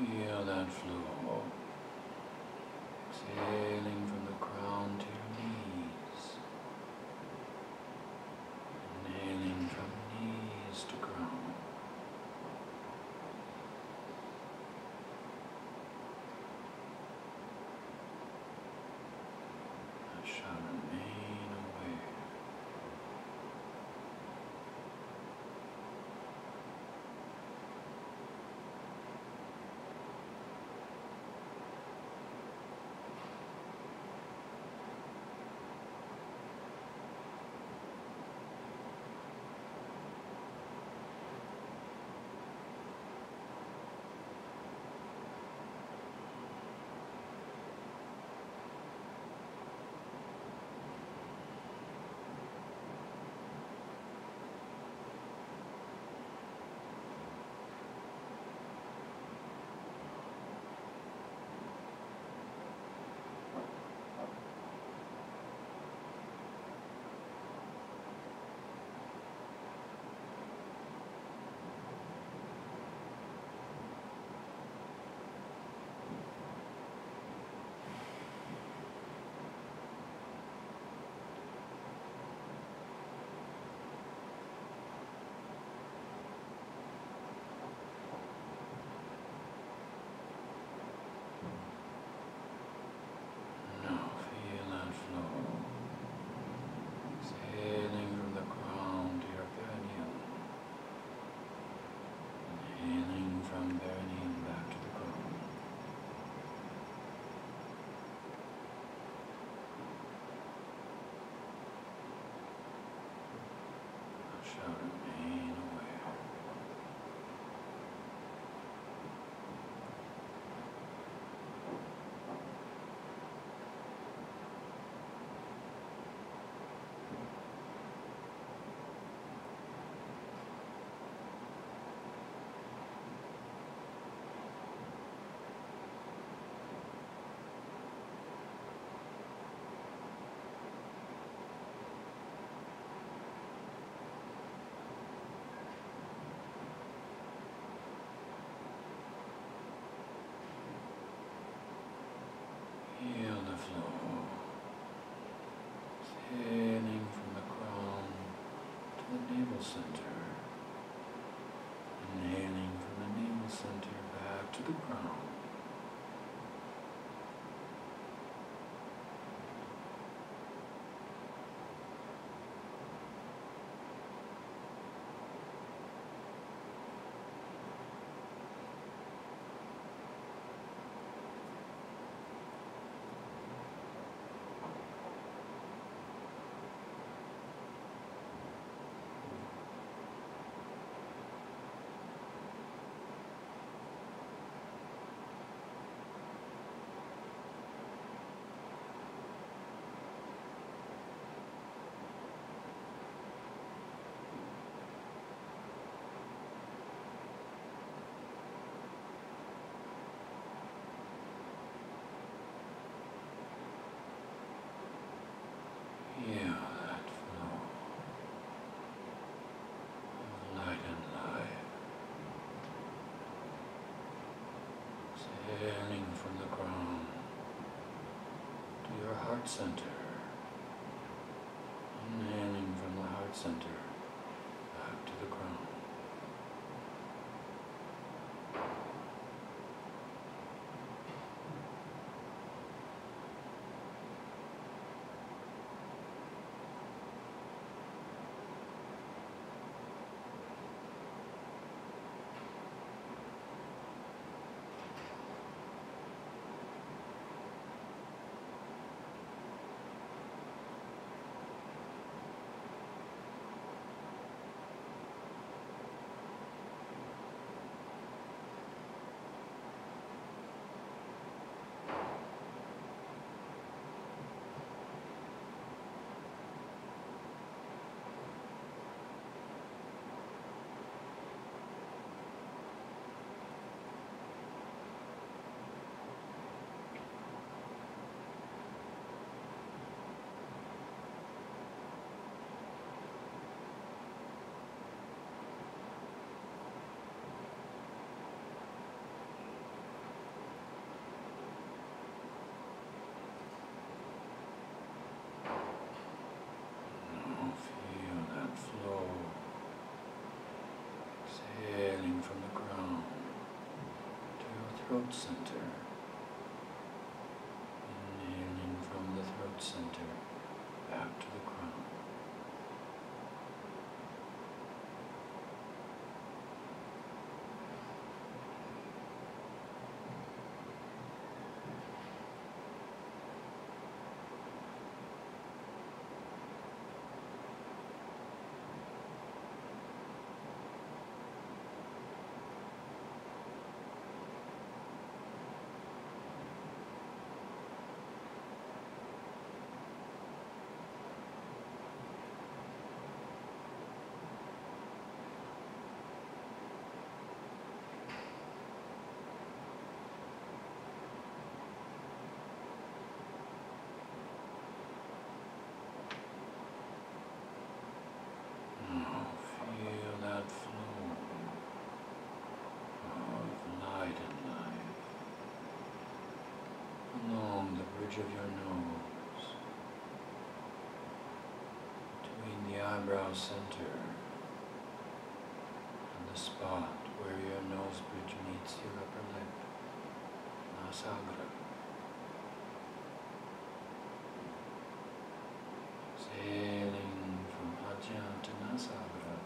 Feel that flow. Exhaling from the crown to your knees. Inhaling from knees to crown. I shall remain aware. Now feel that flow. Exhaling from the crown to your perineum. Inhaling from perineum back to the crown. I shall remain aware. Feel the flow. Exhaling from the crown to the navel center. Inhaling from the navel center back to the crown. Feel that flow of light and life. Exhaling from the crown to your heart center. Inhaling from the heart center back to the crown. throat center. Inhaling from the throat center back to the crown. Now feel that flow of light and life along the bridge of your nose, between the eyebrow center and the spot where your nose bridge meets your upper lip, nasagra. Sailing from Ajna to Nasagra.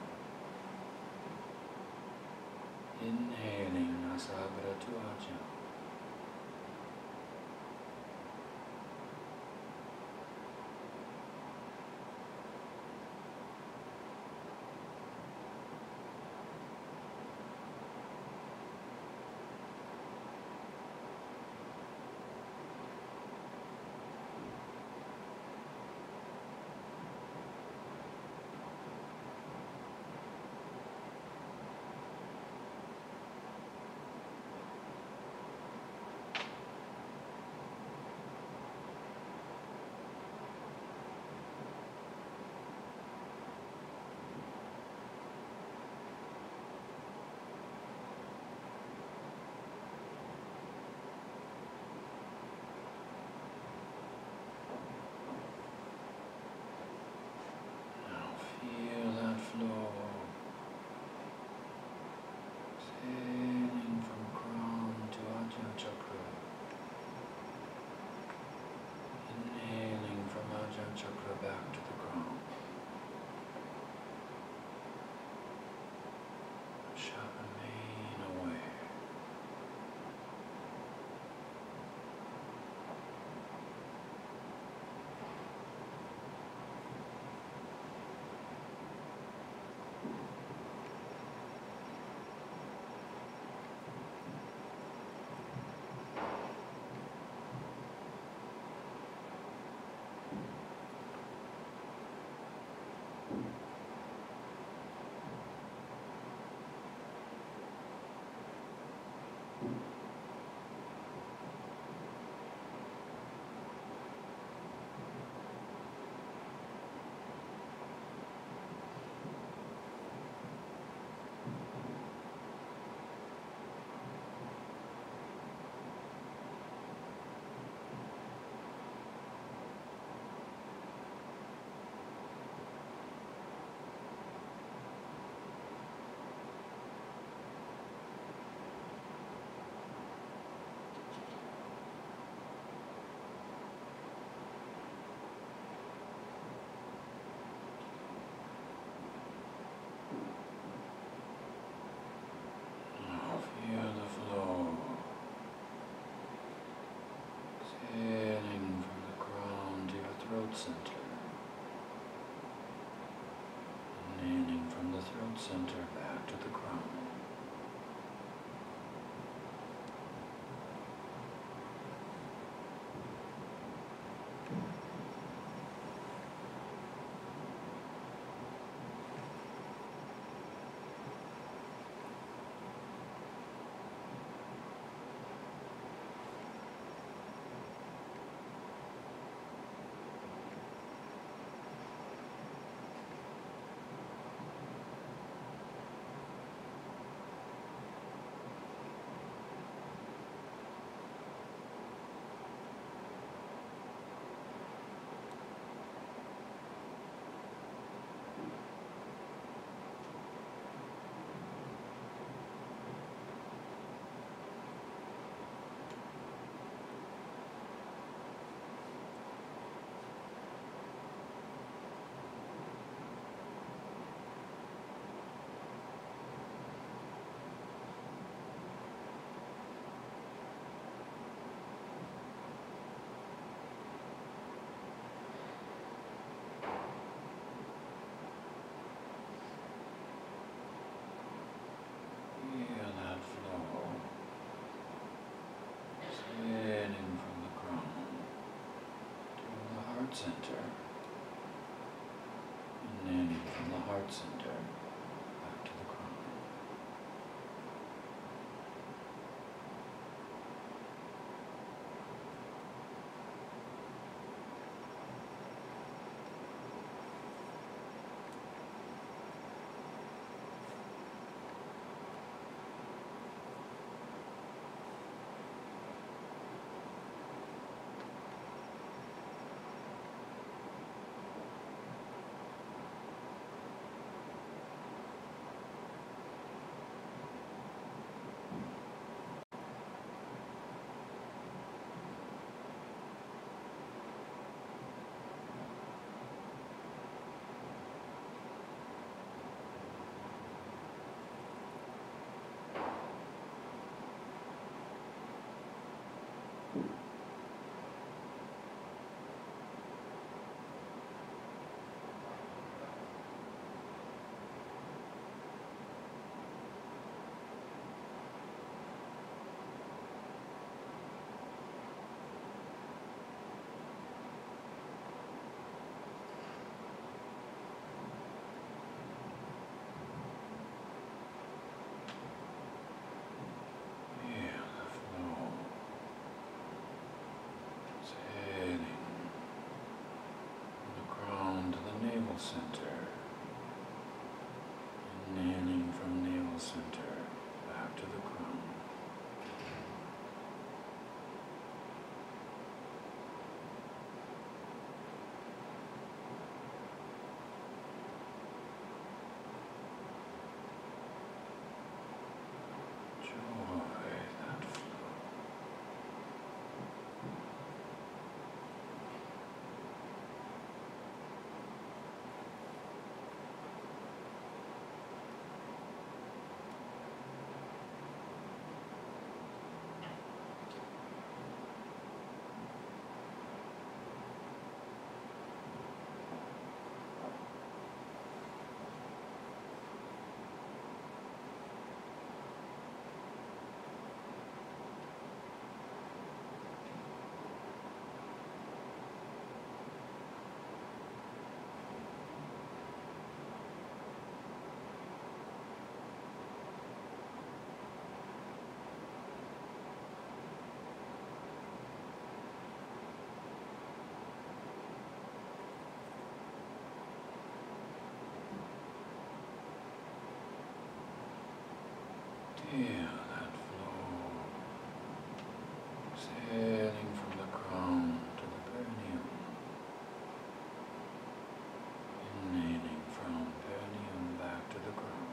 Inhaling Nasagra to Ajna. Now feel that flow, sailing from crown to Ajna chakra. Inhaling from Ajna chakra back to the crown. Shall remain aware. Now feel the flow, sailing from the crown to your throat center. Inhaling from the throat center back to the crown. heart center. Inhaling from the heart center back to the crown. Center. Inhaling from navel center back to the crown. Joy that flow. Feel that flow, exhaling from the crown to the perineum, inhaling from perineum back to the crown.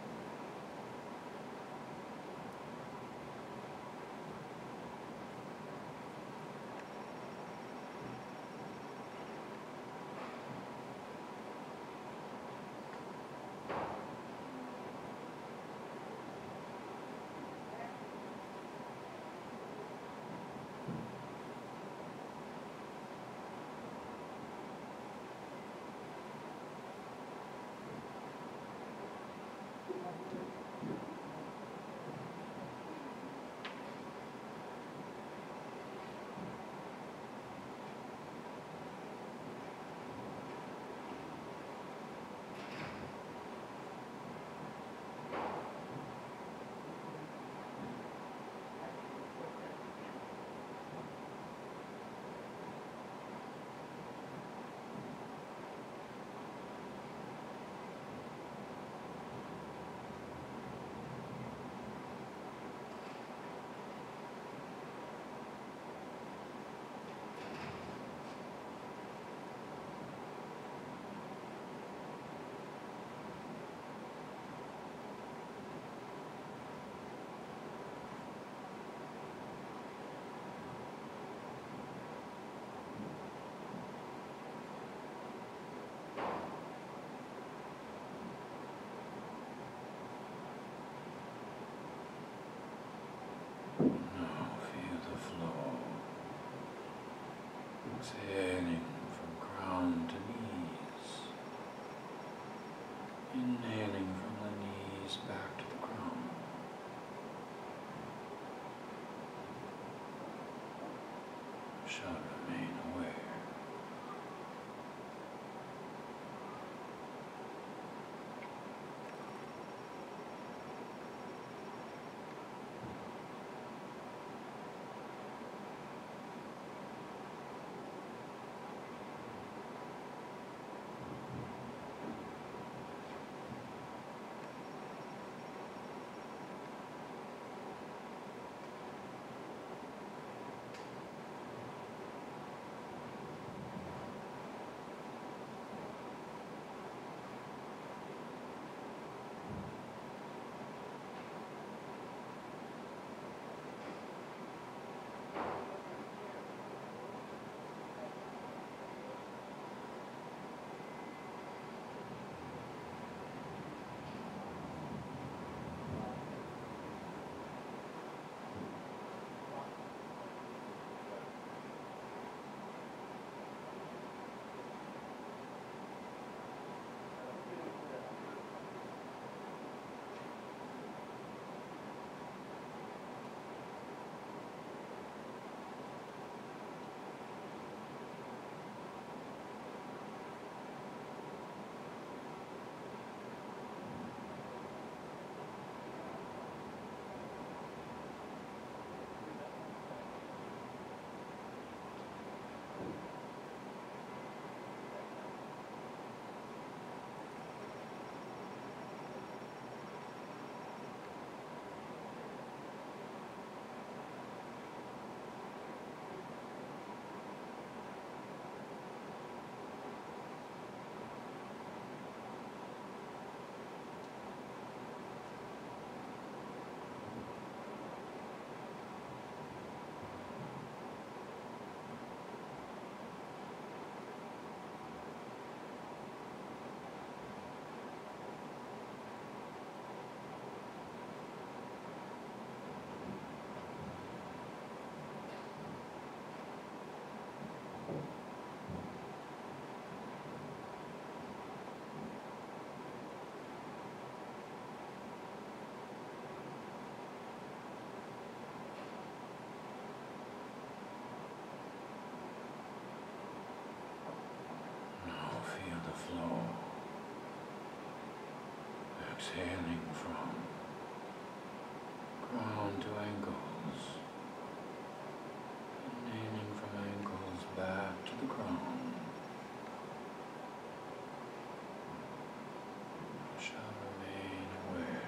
Exhaling from crown to knees. Inhaling from the knees back to the crown. Shall remain aware. exhaling from crown to ankles. Inhaling from ankles back to the crown. Shall remain aware.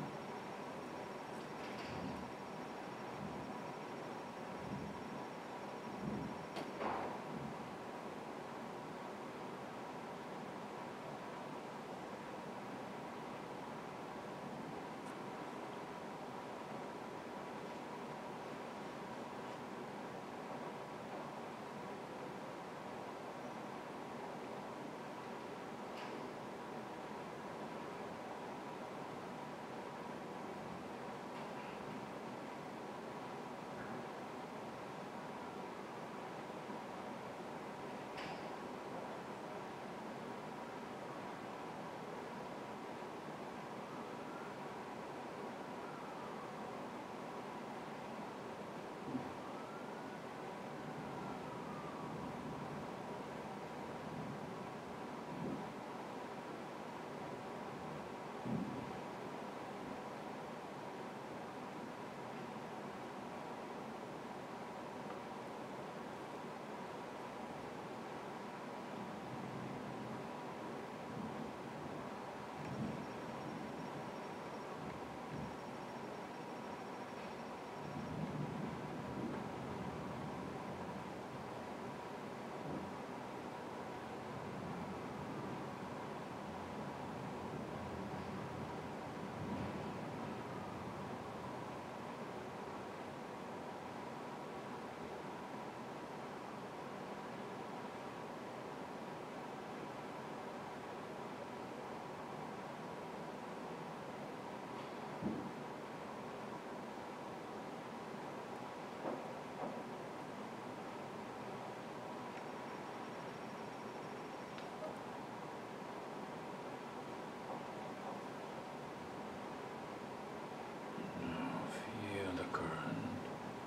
Now feel the current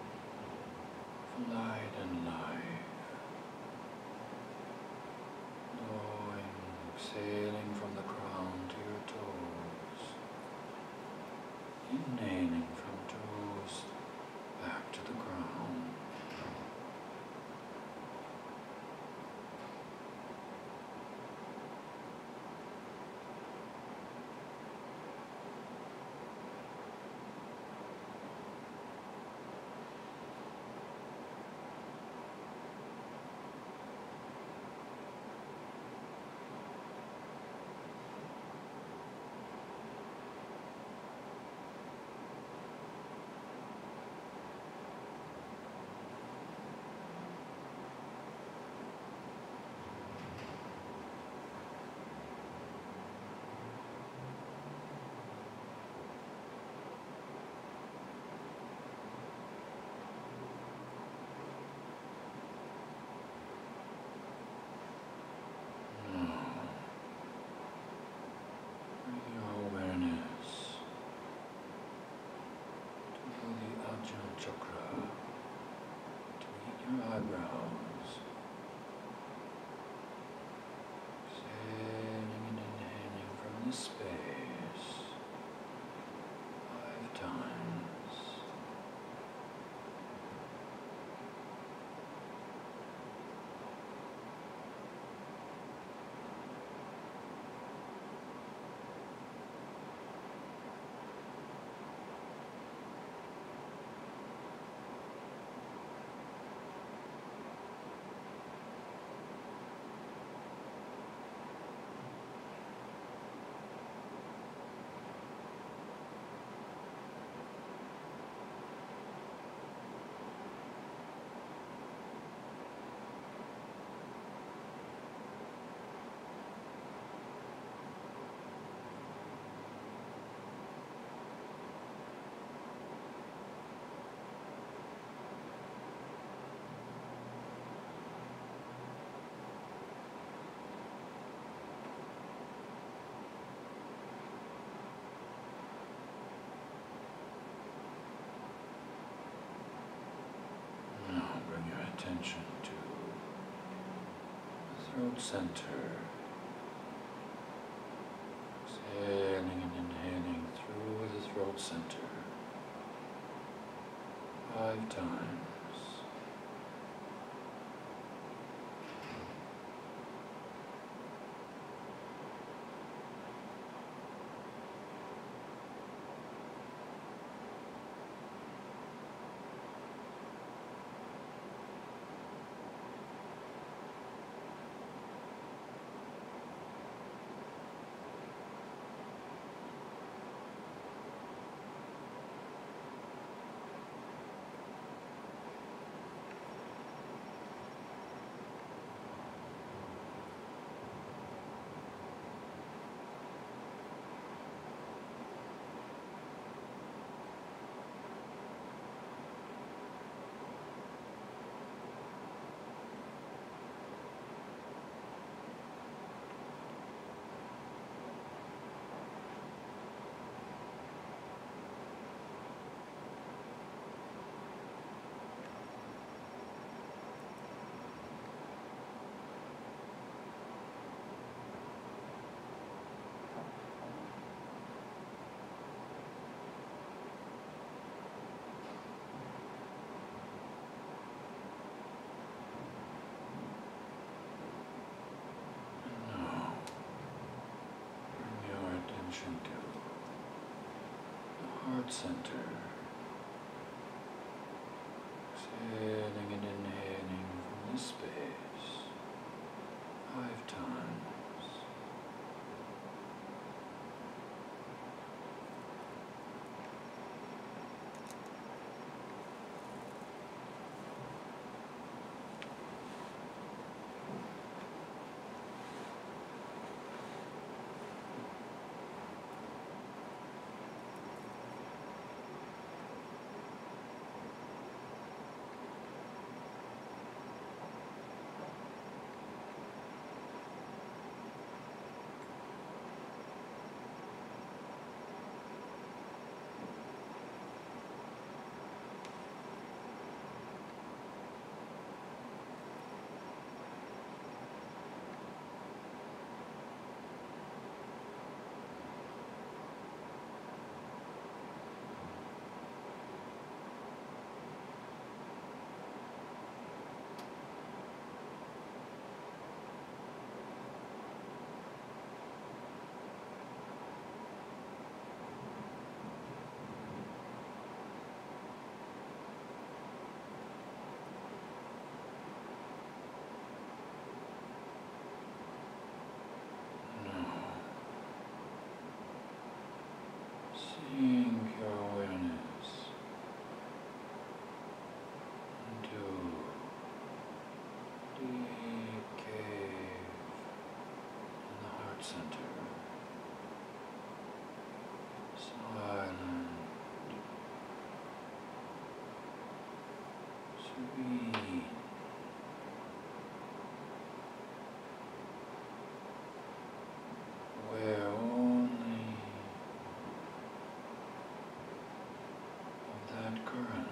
of light and life flowing, exhaling from the crown to your toes. Inhaling from toes back to the crown. Bring your awareness to the Ajna chakra, between your eyebrows. Exhaling and inhaling from this space 5 times. Attention to the throat center. Exhaling and inhaling center 5 times. Now, bring your attention to the heart center. Exhaling and inhaling from this space 5 times. Sink your awareness into deep cave in the heart center. Silent, serene, where only of that current.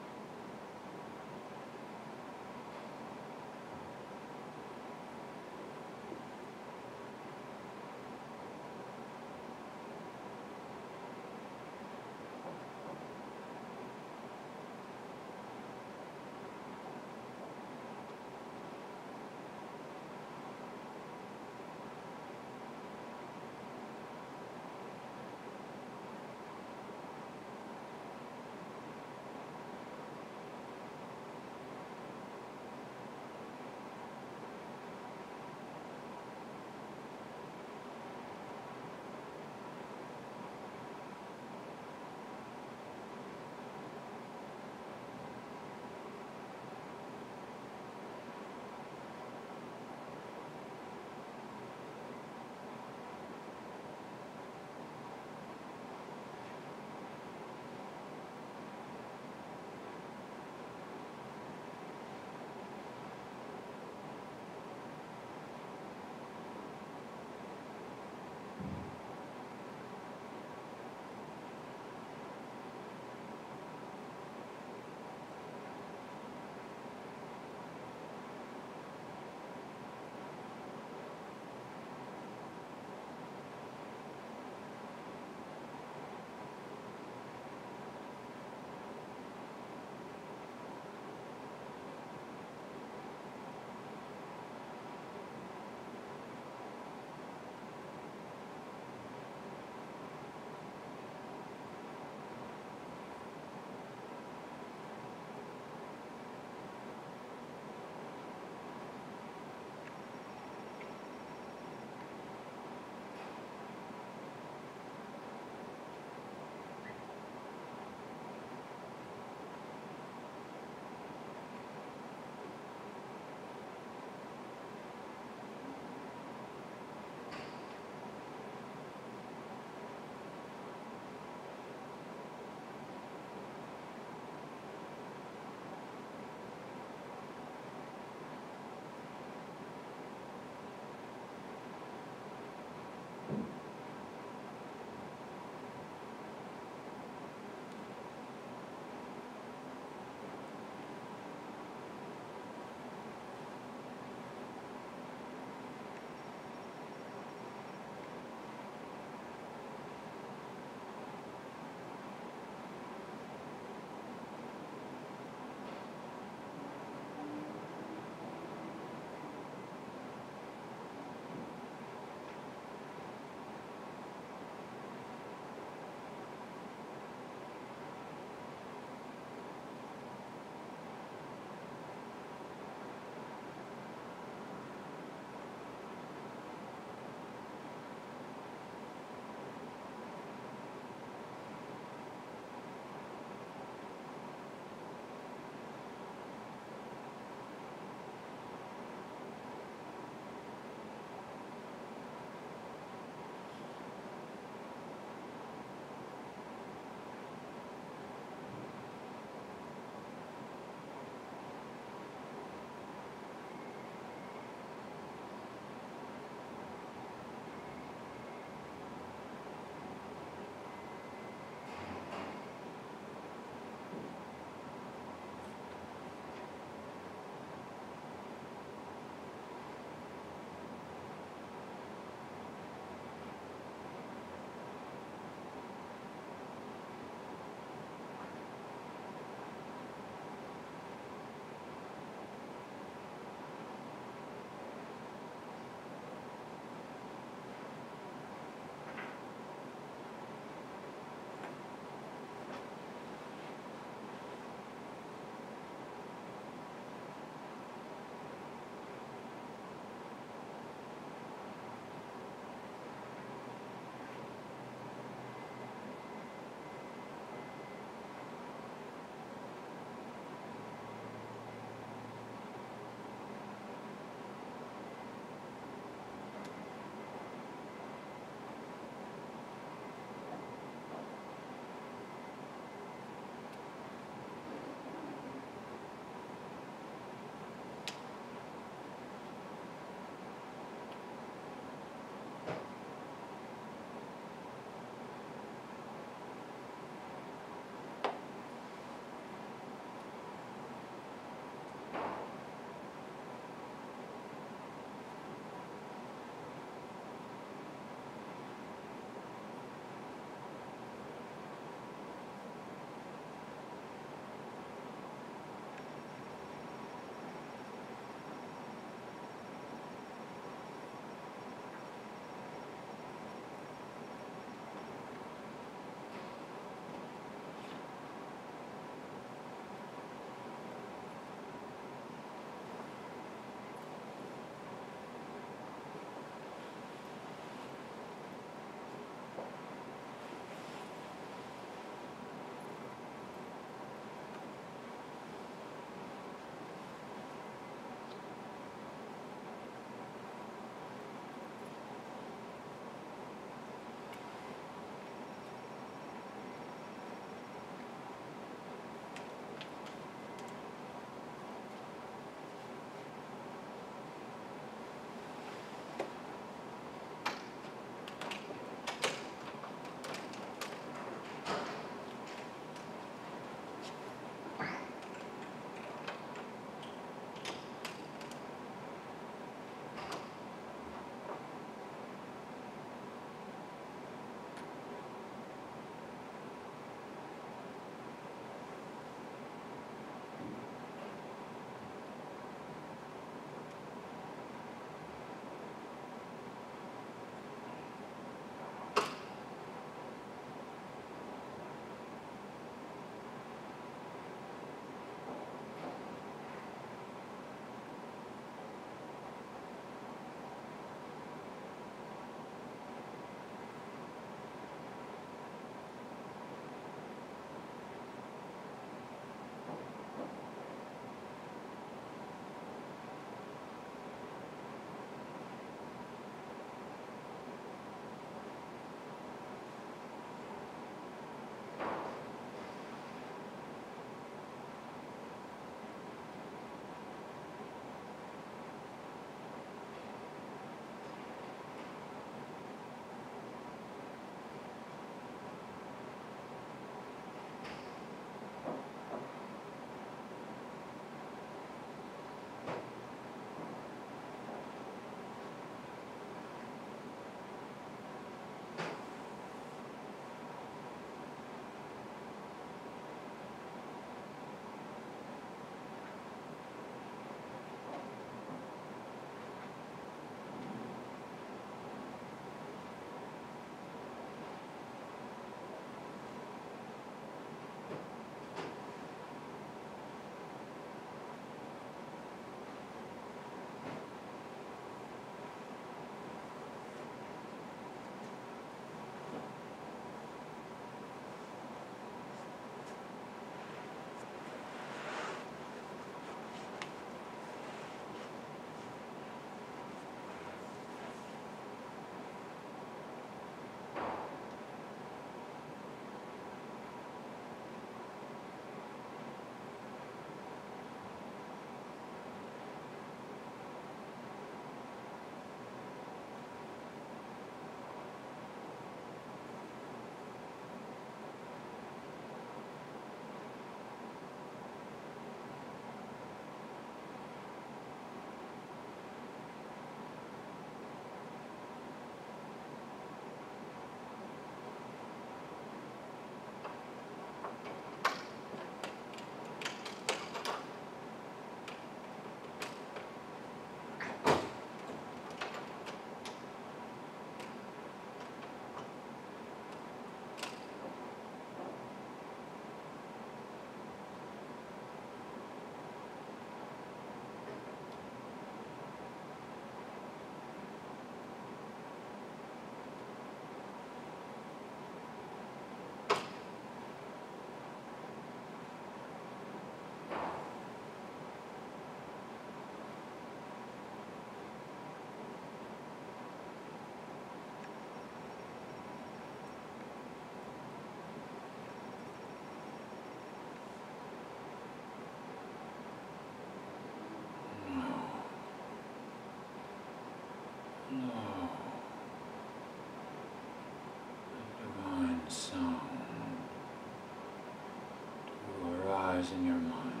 in your mind,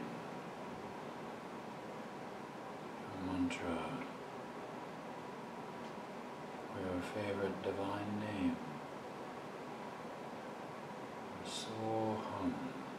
your mantra, or your favorite divine name, Soham.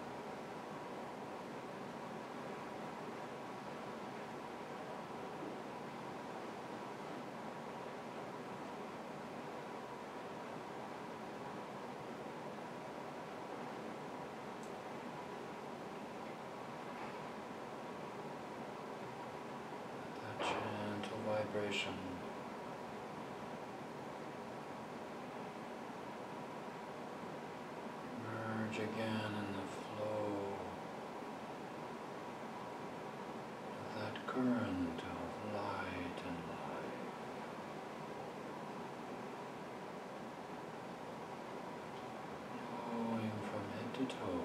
That gentle vibration merge again in the flow of that current of light and life, flowing from head to toe.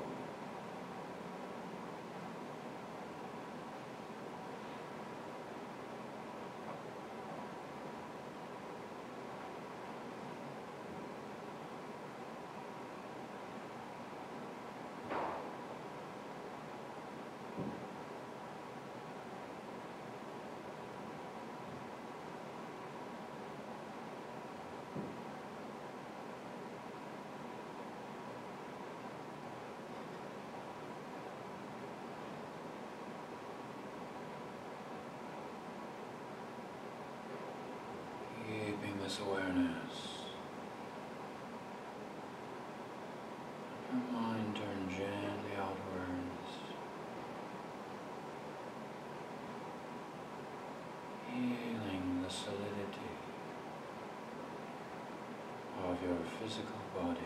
Keeping this awareness, your mind turn gently outwards, healing the solidity of your physical body.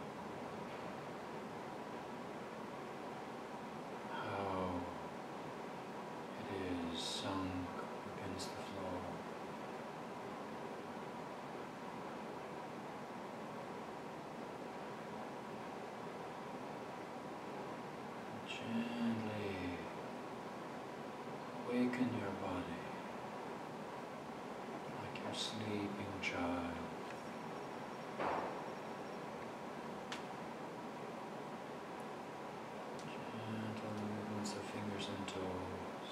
How it is sunk against the floor. Gently awaken your body like your sleeping child. Gentle movements of fingers and toes.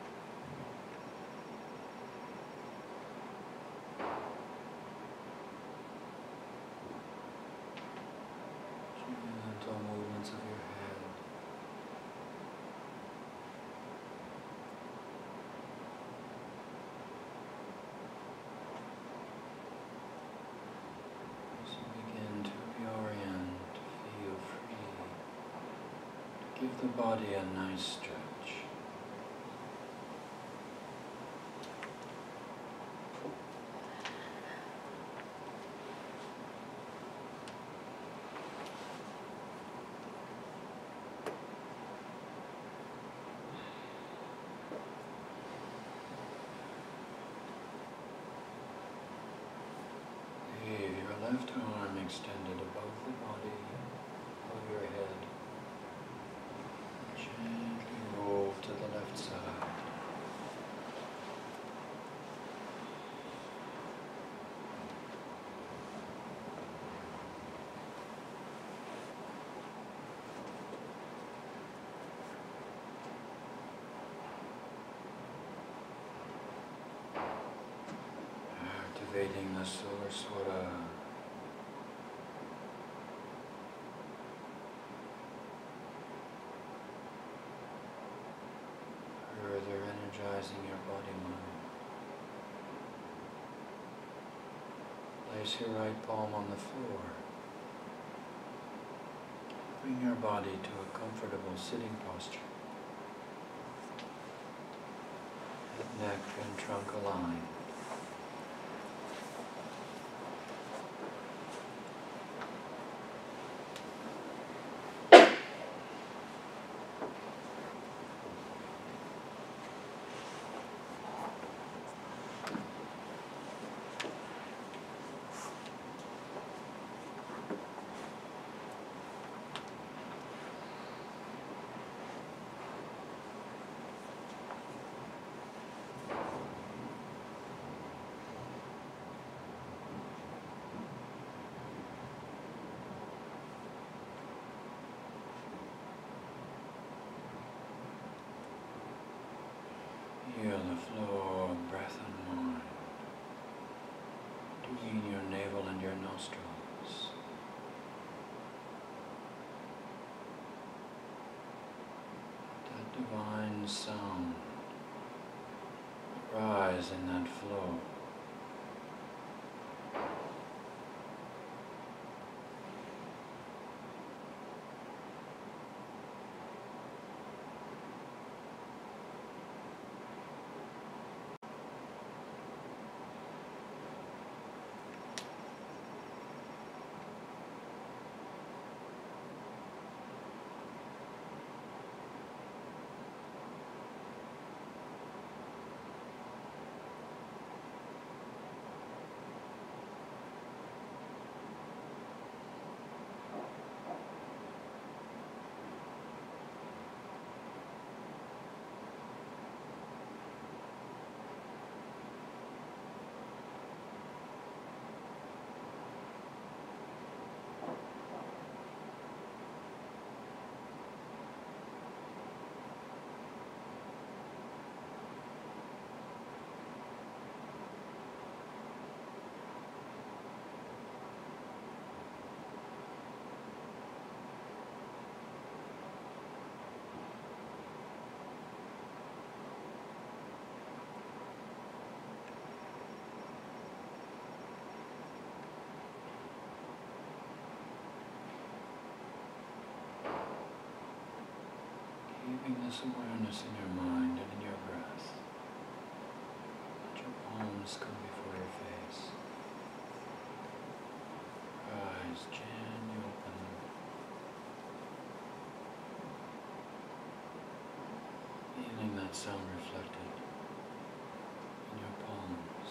Gentle movements of your head. As you begin to reorient, feel free. Give the body a nice stretch. Leave your left arm extended above the body, above your head. Gently roll to the left side. Activating the solar swara. Further energizing your body mind. Place your right palm on the floor. Bring your body to a comfortable sitting posture. Head, neck, and trunk aligned. Feel the flow of breath and mind between your navel and your nostrils. That divine sound rise in that flow. Keeping this awareness in your mind and in your breath. Let your palms come before your face. Eyes gently open. Feeling that sound reflected in your palms.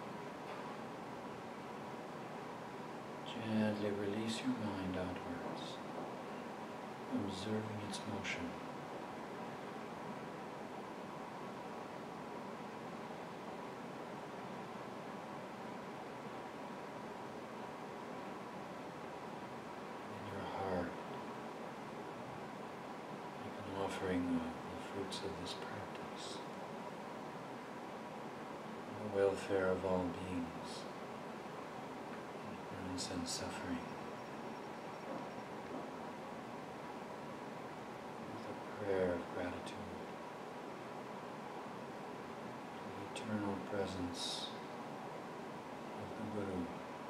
Gently release your mind outwards, observing its motion. Offering the fruits of this practice, the welfare of all beings, ignorance and suffering, with a prayer of gratitude to the eternal presence of the Guru,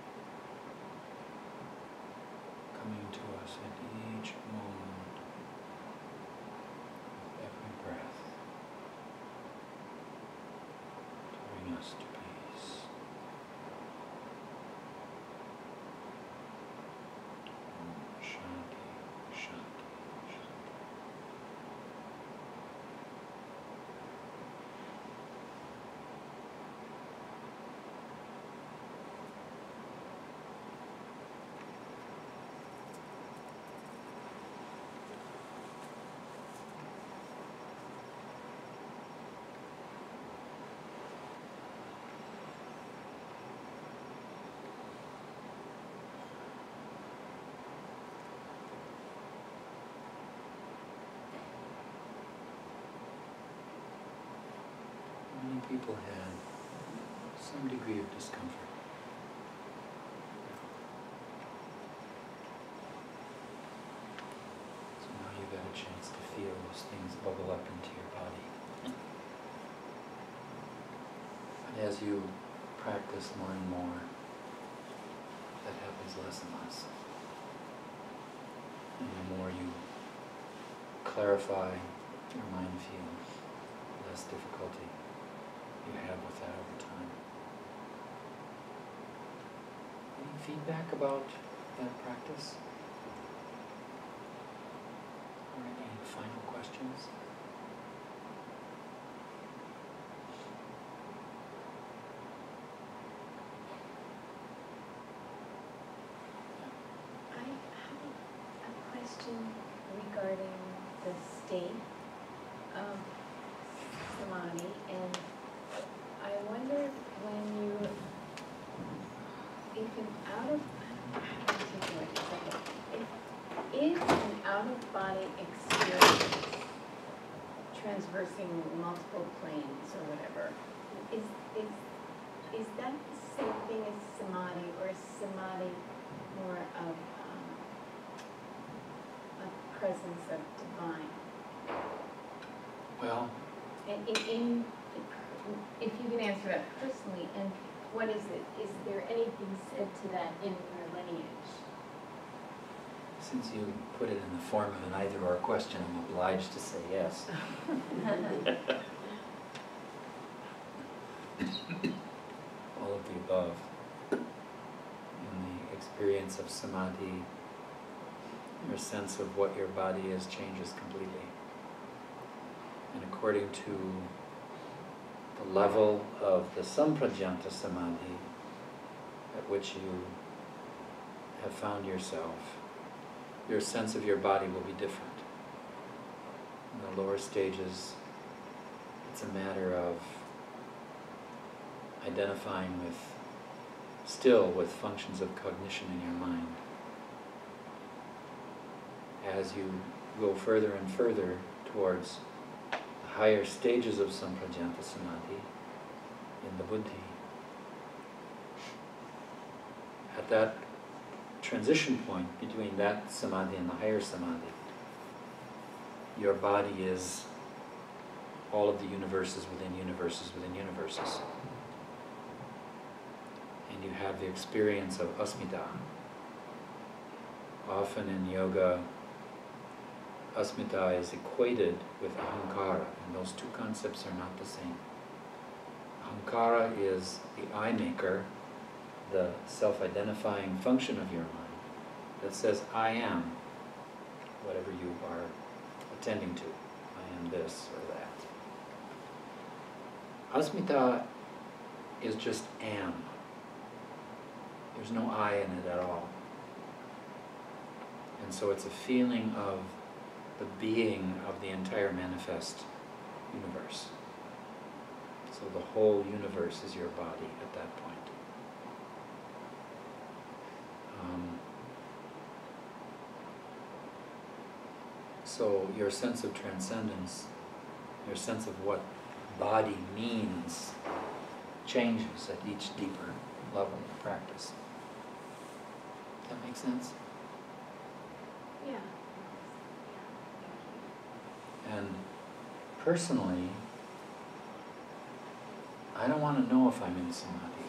coming to us at each moment. Breath to bring us to peace. Shanti, Shanti, Shanti. Many people had some degree of discomfort. So now you've got a chance to feel those things bubble up into your body. And as you practice more and more, that happens less and less. And the more you clarify, your mind feels less difficulty you have with that over time. Any feedback about that practice? Or any final questions? I have a question regarding the state of samadhi, and I wonder if an out-of-body experience transversing multiple planes or whatever. Is that the same thing as samadhi, or is samadhi more of a presence of divine? Well, If you can answer that personally, and what is it? Is there anything said to that in your lineage? since you put it in the form of an either-or question, I'm obliged to say yes. All of the above. In the experience of samadhi, your sense of what your body is changes completely. And according to the level of the samprajanta samadhi at which you have found yourself, your sense of your body will be different. In the lower stages, it's a matter of identifying still with functions of cognition in your mind. As you go further and further towards the higher stages of samprajanta samadhi in the buddhi, at that transition point between that samadhi and the higher samadhi, your body is all of the universes within universes within universes. And you have the experience of asmita. Often in yoga, asmita is equated with ahankara, and those two concepts are not the same. Ahankara is the I maker, the self-identifying function of your mind that says, I am whatever you are attending to. I am this or that. Asmita is just am. There's no I in it at all. And so it's a feeling of the being of the entire manifest universe. So the whole universe is your body at that point. So your sense of transcendence, your sense of what body means, changes at each deeper level of practice. That makes sense? Yeah. And personally, I don't want to know if I'm in samadhi.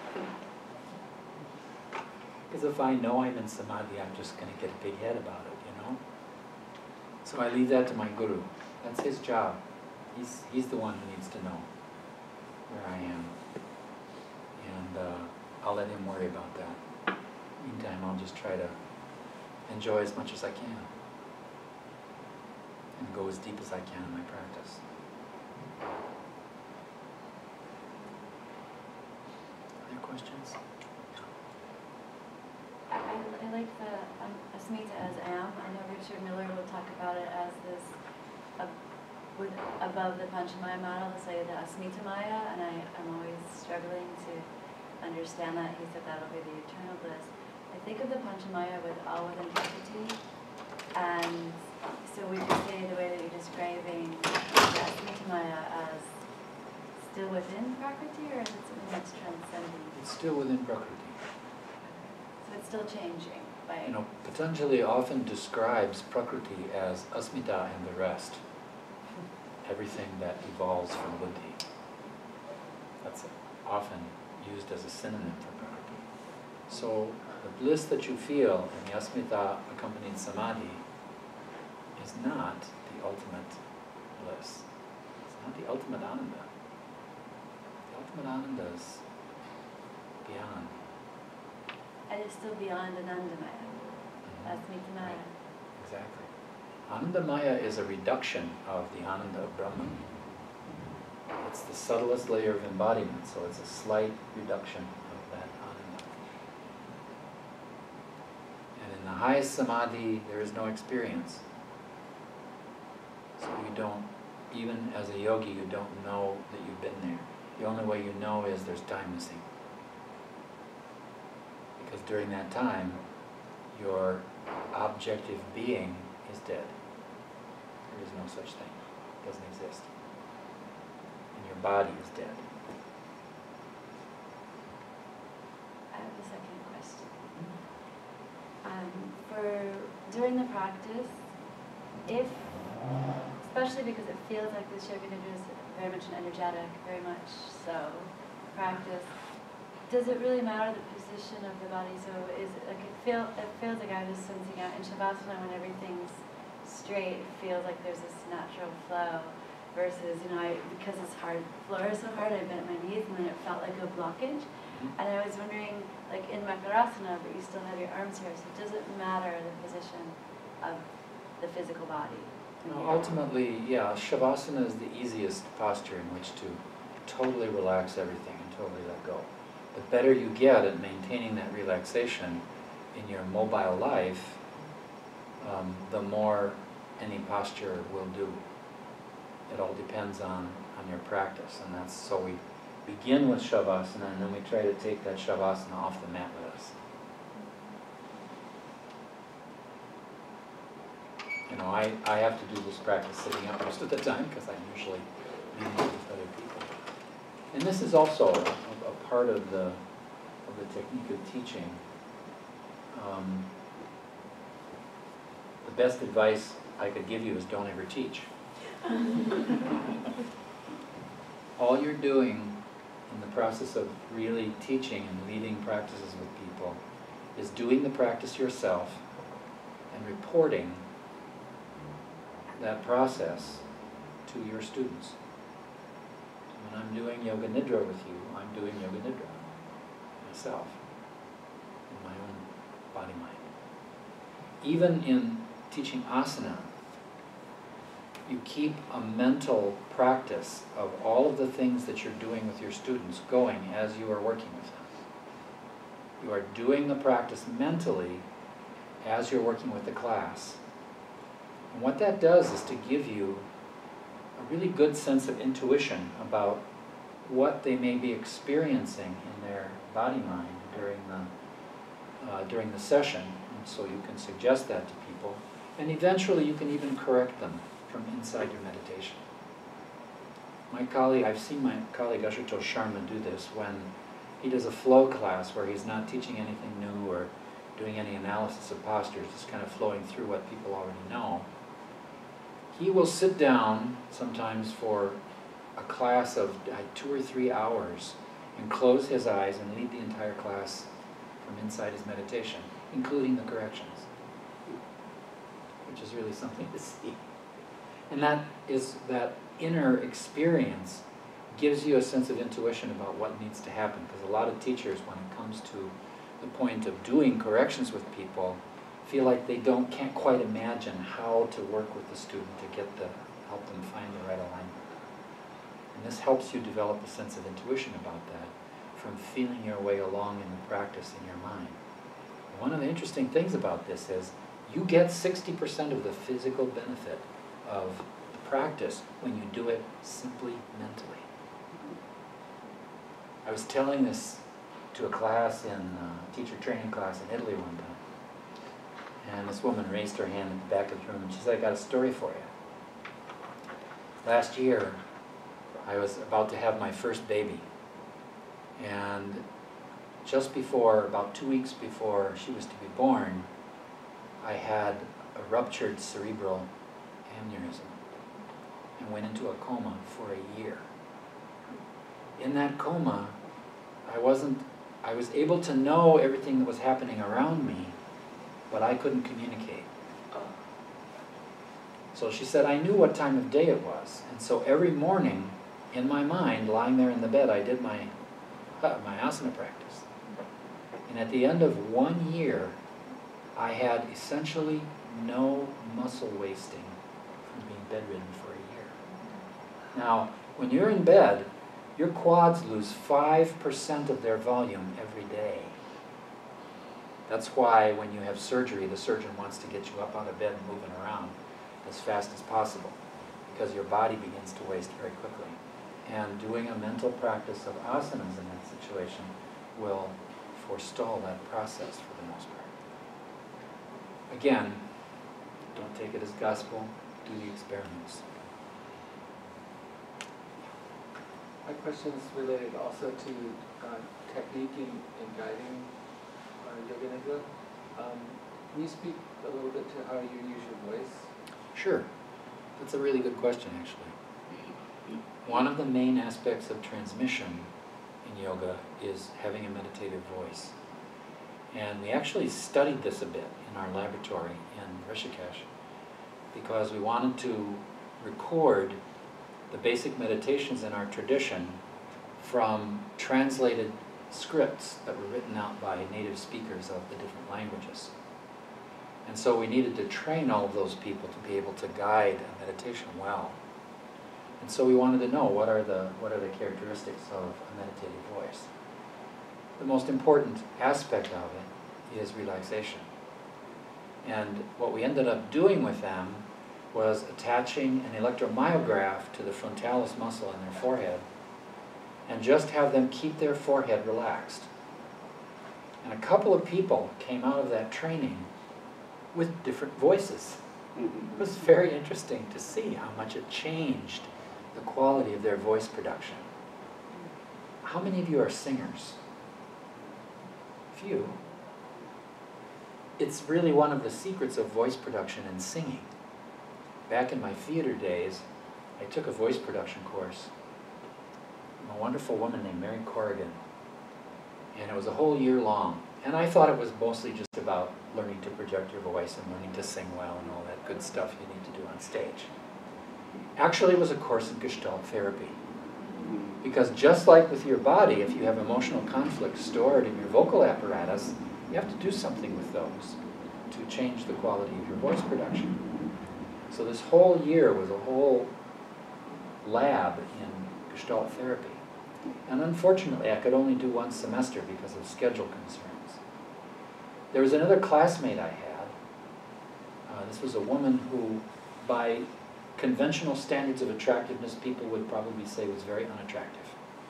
Because if I know I'm in samadhi, I'm just going to get a big head about it, you know? So I leave that to my guru. That's his job. He's the one who needs to know where I am. And I'll let him worry about that. Meantime, I'll just try to enjoy as much as I can and go as deep as I can in my practice. Other questions? I like the asmita as am. I know Richard Miller will talk about it as this above the Panchamaya model, to say the asmita maya, and I'm always struggling to understand that. He said that'll be the eternal bliss. I think of the Panchamaya with all within Prakriti, and so we could say the way that you're describing the asmita maya as still within Prakriti, or is it something that's transcending? It's still within Prakriti. So it's still changing. By You know, Patanjali often describes Prakriti as asmita and the rest. Everything that evolves from buddhi. That's often used as a synonym for Prakriti. So the bliss that you feel in the asmita accompanied samadhi is not the ultimate bliss. It's not the ultimate ananda. The ultimate ananda is beyond. and it's still beyond Anandamaya. Asmita Maya. Right. Exactly. Anandamaya is a reduction of the Ananda of Brahman. It's the subtlest layer of embodiment, so it's a slight reduction of that Ananda. And in the highest samadhi, there is no experience. So you don't, even as a yogi, you don't know that you've been there. The only way you know is there's time missing. Because during that time, your objective being is dead. There is no such thing. doesn't exist. And your body is dead. I have a second question. During the practice, especially because it feels like this Yoga Nidra is very much an energetic, very much so practice, does it really matter the position of the body? So is it like it feels like I was sensing out in Shavasana when everything's straight, it feels like there's this natural flow versus, because it's hard, the floor is so hard, I bent my knees and then it felt like a blockage. And I was wondering, like in Makarasana, but you still have your arms here, so does it matter the position of the physical body? Ultimately, yeah, Shavasana is the easiest posture in which to totally relax everything and totally let go. The better you get at maintaining that relaxation in your mobile life, the more any posture will do. It all depends on your practice, and that's so we begin with Shavasana, and then we try to take that Shavasana off the mat with us. I have to do this practice sitting up most of the time because I'm usually meeting with other people. And this is also a part of the technique of teaching. The best advice I could give you is don't ever teach. All you're doing in the process of really teaching and leading practices with people is doing the practice yourself and reporting that process to your students. When I'm doing Yoga Nidra with you, I'm doing Yoga Nidra myself, in my own body-mind. Even in teaching asana, you keep a mental practice of all of the things that you're doing with your students going as you are working with them. You are doing the practice mentally as you're working with the class. And what that does is to give you a really good sense of intuition about what they may be experiencing in their body-mind during the session. And so you can suggest that to people, and eventually you can even correct them from inside your meditation. I've seen my colleague Ashutosh Sharma do this when he does a flow class where he's not teaching anything new or doing any analysis of postures, just kind of flowing through what people already know. He will sit down sometimes for a class of 2 or 3 hours and close his eyes and lead the entire class from inside his meditation, including the corrections, which is really something to see. And that inner experience gives you a sense of intuition about what needs to happen, because a lot of teachers, when it comes to the point of doing corrections with people, feel like they can't quite imagine how to work with the student to help them find the right alignment. And this helps you develop a sense of intuition about that from feeling your way along in the practice in your mind. And one of the interesting things about this is you get 60% of the physical benefit of the practice when you do it simply mentally. I was telling this to a class in a teacher training class in Italy one time. And this woman raised her hand at the back of the room and she said, "I got a story for you. Last year, I was about to have my first baby. And just before, about 2 weeks before she was to be born, I had a ruptured cerebral aneurysm and went into a coma for a year. In that coma, I was able to know everything that was happening around me, but I couldn't communicate. So she said, I knew what time of day it was. And so every morning, in my mind, lying there in the bed, I did my asana practice. And at the end of 1 year, I had essentially no muscle wasting from being bedridden for a year. Now, when you're in bed, your quads lose 5% of their volume every day. That's why when you have surgery, the surgeon wants to get you up out of bed and moving around as fast as possible, because your body begins to waste very quickly. And doing a mental practice of asanas in that situation will forestall that process for the most part. Again, don't take it as gospel, do the experiments. My question is related also to technique in guiding Yoga Nidra. Can you speak a little bit to how you use your voice? Sure. That's a really good question, actually. One of the main aspects of transmission in yoga is having a meditative voice. And we actually studied this a bit in our laboratory in Rishikesh because we wanted to record the basic meditations in our tradition from translated scripts that were written out by native speakers of the different languages. And so we needed to train all of those people to be able to guide a meditation well. And so we wanted to know what are the characteristics of a meditative voice. The most important aspect of it is relaxation. And what we ended up doing with them was attaching an electromyograph to the frontalis muscle in their forehead and just have them keep their forehead relaxed. And a couple of people came out of that training with different voices. It was very interesting to see how much it changed the quality of their voice production. How many of you are singers? Few. It's really one of the secrets of voice production and singing. Back in my theater days, I took a voice production course from a wonderful woman named Mary Corrigan. And it was a whole year long. And I thought it was mostly just about learning to project your voice and learning to sing well and all that good stuff you need to do on stage. Actually, it was a course in Gestalt therapy. Because just like with your body, if you have emotional conflict stored in your vocal apparatus, you have to do something with those to change the quality of your voice production. So this whole year was a whole lab in Gestalt therapy. And unfortunately, I could only do one semester because of schedule concerns. There was another classmate I had. This was a woman who, by conventional standards of attractiveness, people would probably say was very unattractive.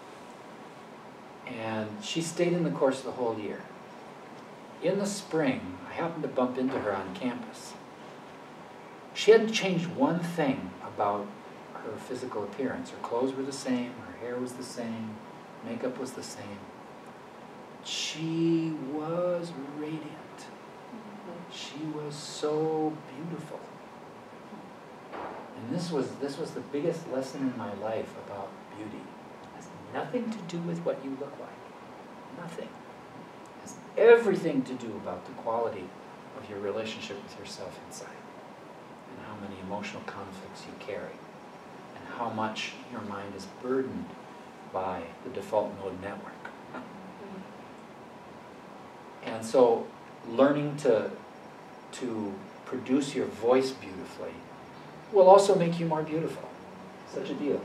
And she stayed in the course the whole year. In the spring, I happened to bump into her on campus. She hadn't changed one thing about her physical appearance. Her clothes were the same, her hair was the same, makeup was the same. She was radiant. She was so beautiful. And this was the biggest lesson in my life about beauty. It has nothing to do with what you look like. Nothing. It has everything to do about the quality of your relationship with yourself inside. And how many emotional conflicts you carry. And how much your mind is burdened by the default mode network. And so learning to produce your voice beautifully will also make you more beautiful. Such a deal.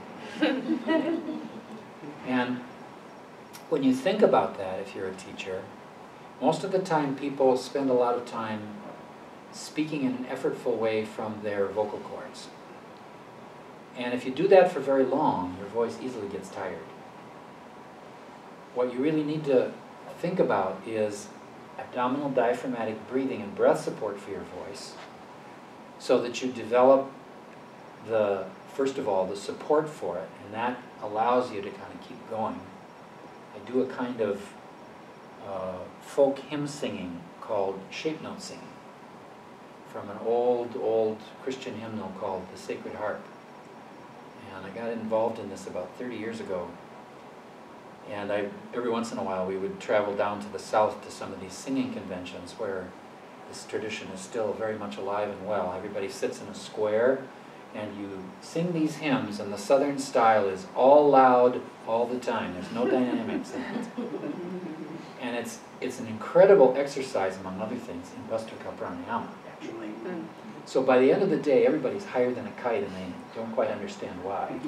And when you think about that, if you're a teacher, most of the time people spend a lot of time speaking in an effortful way from their vocal cords. And if you do that for very long, your voice easily gets tired. What you really need to think about is abdominal diaphragmatic breathing and breath support for your voice so that you develop first of all, the support for it, and that allows you to kind of keep going. I do a kind of folk hymn singing called shape note singing from an old Christian hymnal called The Sacred Harp. And I got involved in this about 30 years ago. And every once in a while we would travel down to the south to some of these singing conventions where this tradition is still very much alive and well. Everybody sits in a square and you sing these hymns, and the southern style is all loud all the time. There's no dynamics in it. And it's an incredible exercise, among other things, in Bhastrika Pranayama, actually. So by the end of the day, everybody's higher than a kite and they don't quite understand why.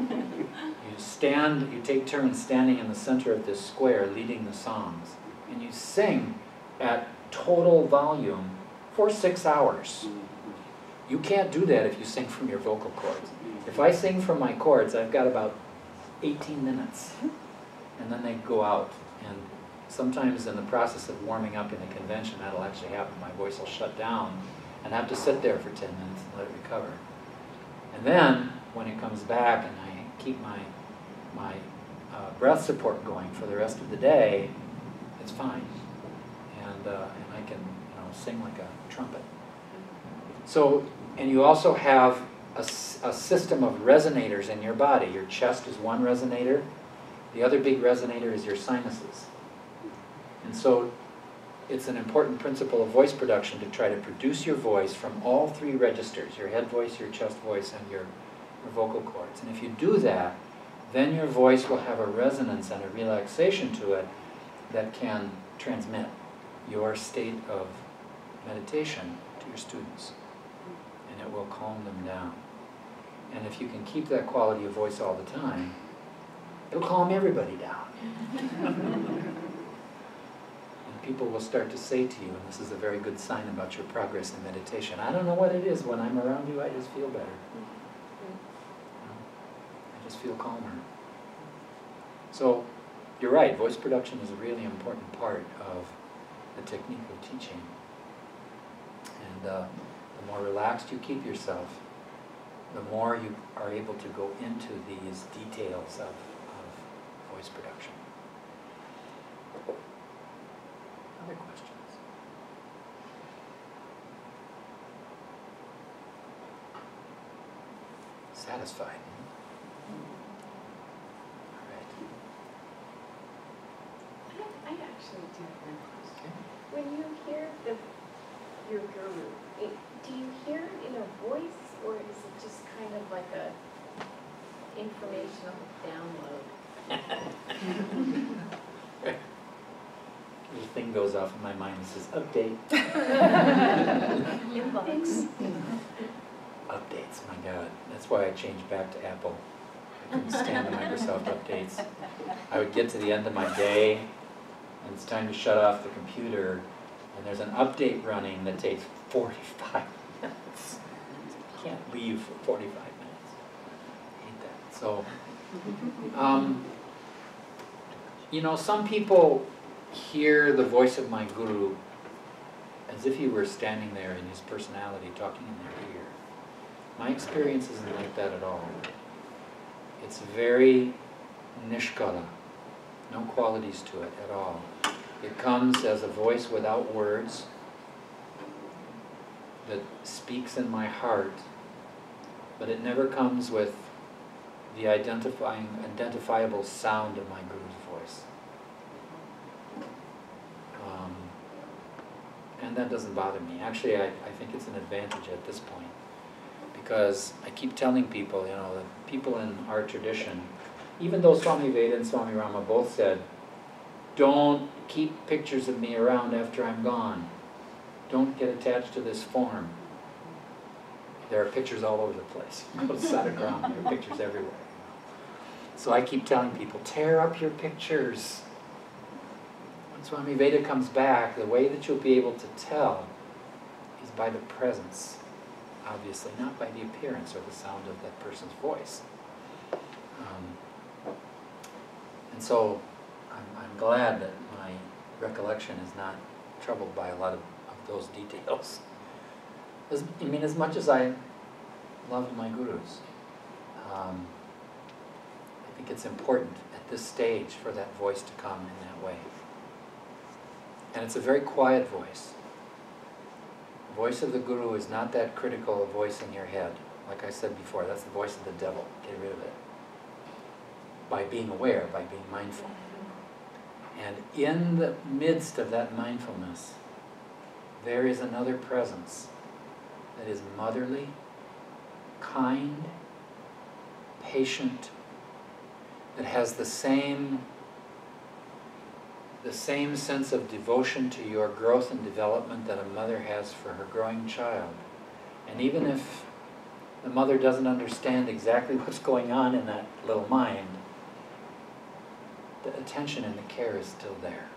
You take turns standing in the center of this square leading the songs, and you sing at total volume for 6 hours. You can't do that if you sing from your vocal cords. If I sing from my cords, I've got about 18 minutes, and then they go out. And sometimes in the process of warming up in a convention, that'll actually happen. My voice will shut down, and I have to sit there for 10 minutes and let it recover. And then, when it comes back and I keep my breath support going for the rest of the day, it's fine. And I can, sing like a trumpet. So, and you also have a system of resonators in your body. Your chest is one resonator. The other big resonator is your sinuses. And so it's an important principle of voice production to try to produce your voice from all three registers, your head voice, your chest voice, and your vocal cords. And if you do that, then your voice will have a resonance and a relaxation to it that can transmit your state of meditation to your students. And it will calm them down. And if you can keep that quality of voice all the time, it'll calm everybody down. And people will start to say to you, and this is a very good sign about your progress in meditation, I don't know what it is, when I'm around you, I just feel better. I just feel calmer. So, you're right, voice production is a really important part of the technique of teaching. And the more relaxed you keep yourself, the more you are able to go into these details of voice production. Other questions? Satisfied? All right. I actually do have one question. When you hear your guru, do you hear it in a voice, or is it just kind of like a informational download? Little thing goes off in my mind that says, update. Inbox. Updates, my God. That's why I changed back to Apple. I couldn't stand the Microsoft updates. I would get to the end of my day, and it's time to shut off the computer, and there's an update running that takes 45 minutes. I can't leave for 45 minutes. I hate that. So, some people hear the voice of my guru as if he were standing there in his personality talking in their ear. My experience isn't like that at all. It's very nishkala, no qualities to it at all. It comes as a voice without words that speaks in my heart, but it never comes with the identifiable sound of my guru's voice. And that doesn't bother me. Actually, I think it's an advantage at this point, because I keep telling people, that people in our tradition, even though Swami Veda and Swami Rama both said, don't keep pictures of me around after I'm gone. Don't get attached to this form. There are pictures all over the place. Go to Sadagram, there are pictures everywhere. So I keep telling people, tear up your pictures. When Swami Veda comes back, the way that you'll be able to tell is by the presence, obviously, not by the appearance or the sound of that person's voice. And so I'm glad that my recollection is not troubled by a lot of those details. As much as I loved my gurus, I think it's important at this stage for that voice to come in that way. And it's a very quiet voice. The voice of the guru is not that critical a voice in your head. Like I said before, that's the voice of the devil. Get rid of it. By being aware, by being mindful. And in the midst of that mindfulness, there is another presence that is motherly, kind, patient, that has the same sense of devotion to your growth and development that a mother has for her growing child. And even if the mother doesn't understand exactly what's going on in that little mind, the attention and the care is still there.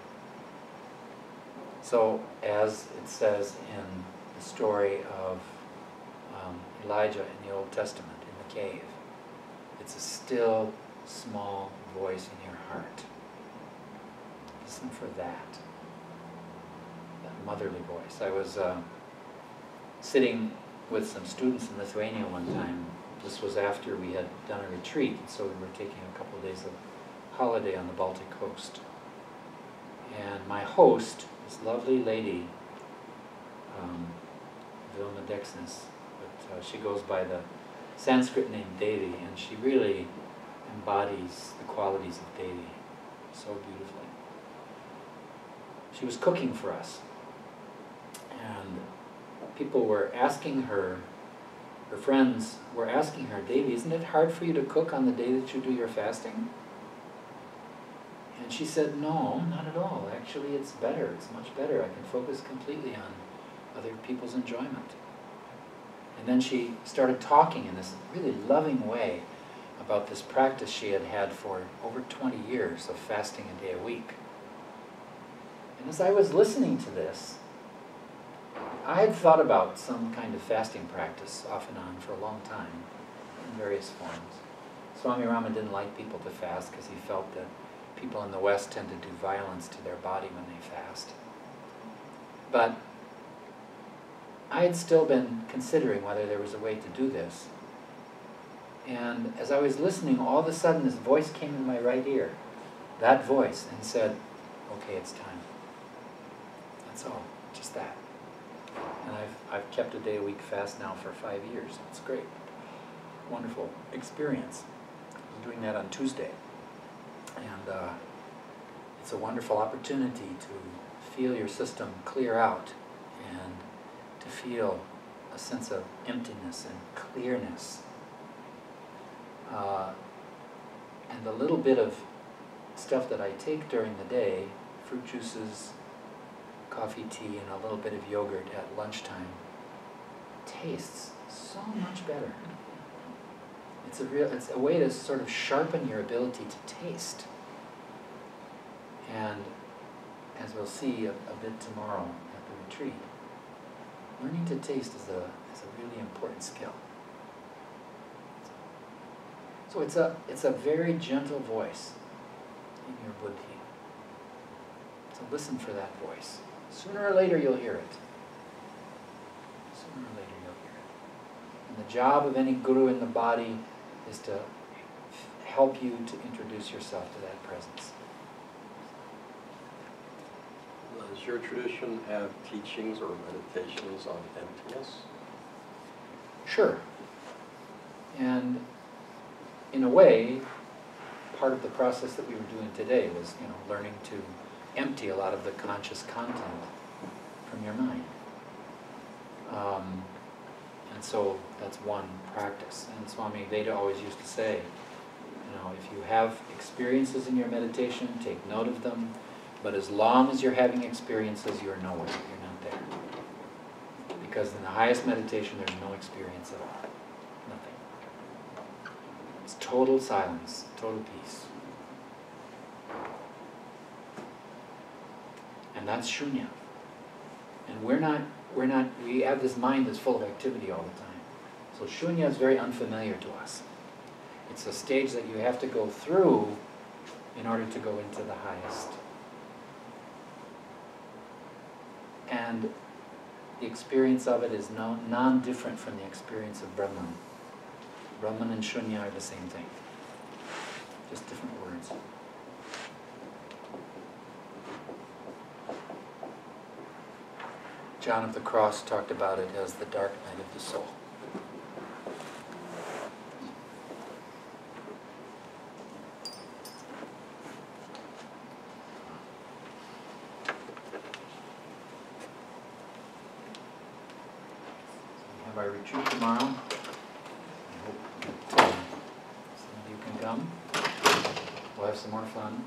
So, as it says in the story of Elijah in the Old Testament, in the cave, it's a still, small voice in your heart. Listen for that motherly voice. I was sitting with some students in Lithuania one time. This was after we had done a retreat, so we were taking a couple of days of holiday on the Baltic coast. And my host, this lovely lady, Vilma Dexness, but she goes by the Sanskrit name Devi, and she really embodies the qualities of Devi so beautifully. She was cooking for us, and people were asking her, her friends were asking her, Devi, isn't it hard for you to cook on the day that you do your fasting? And she said, no, not at all. Actually, it's better. It's much better. I can focus completely on other people's enjoyment. And then she started talking in this really loving way about this practice she had had for over 20 years of fasting a day a week. And as I was listening to this, I had thought about some kind of fasting practice off and on for a long time in various forms. Swami Rama didn't like people to fast because he felt that people in the West tend to do violence to their body when they fast. But I had still been considering whether there was a way to do this. And as I was listening, all of a sudden this voice came in my right ear. That voice, and said, okay, it's time. That's all, just that. And I've kept a day a week fast now for 5 years. It's great. Wonderful experience. I'm doing that on Tuesday. And it's a wonderful opportunity to feel your system clear out and to feel a sense of emptiness and clearness. And the little bit of stuff that I take during the day, fruit juices, coffee, tea, and a little bit of yogurt at lunchtime, tastes so much better. It's a way to sort of sharpen your ability to taste. And as we'll see a bit tomorrow at the retreat, learning to taste is a really important skill. So it's a very gentle voice in your buddhi. So listen for that voice. Sooner or later you'll hear it. Sooner or later you'll hear it. And the job of any guru in the body is to help you to introduce yourself to that presence. Does your tradition have teachings or meditations on emptiness? Sure. And in a way, part of the process that we were doing today was, learning to empty a lot of the conscious content from your mind. And so that's one practice. And Swami Veda always used to say, if you have experiences in your meditation, take note of them. But as long as you're having experiences, you're nowhere. You're not there. Because in the highest meditation, there's no experience at all. Nothing. It's total silence, total peace. And that's shunya. And we have this mind that's full of activity all the time. So shunya is very unfamiliar to us. It's a stage that you have to go through in order to go into the highest. And the experience of it is non-different from the experience of Brahman. Brahman and shunya are the same thing. Just different words. John of the Cross talked about it as the dark night of the soul. We have our retreat tomorrow. I hope that some of you can come. We'll have some more fun.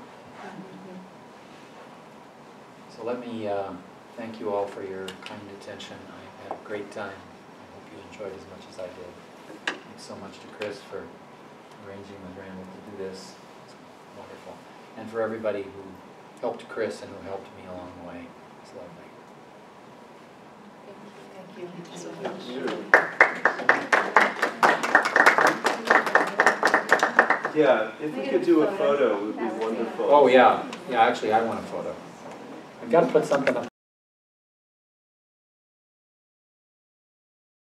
So let me thank you all for your kind attention. I had a great time. I hope you enjoyed as much as I did. Thanks so much to Chris for arranging with Randall to do this. It's wonderful. And for everybody who helped Chris and who helped me along the way. It's lovely. Thank you. Thank you so much. Yeah, if we could do a photo, it would be wonderful. Oh yeah. Yeah, actually I want a photo. I've got to put something up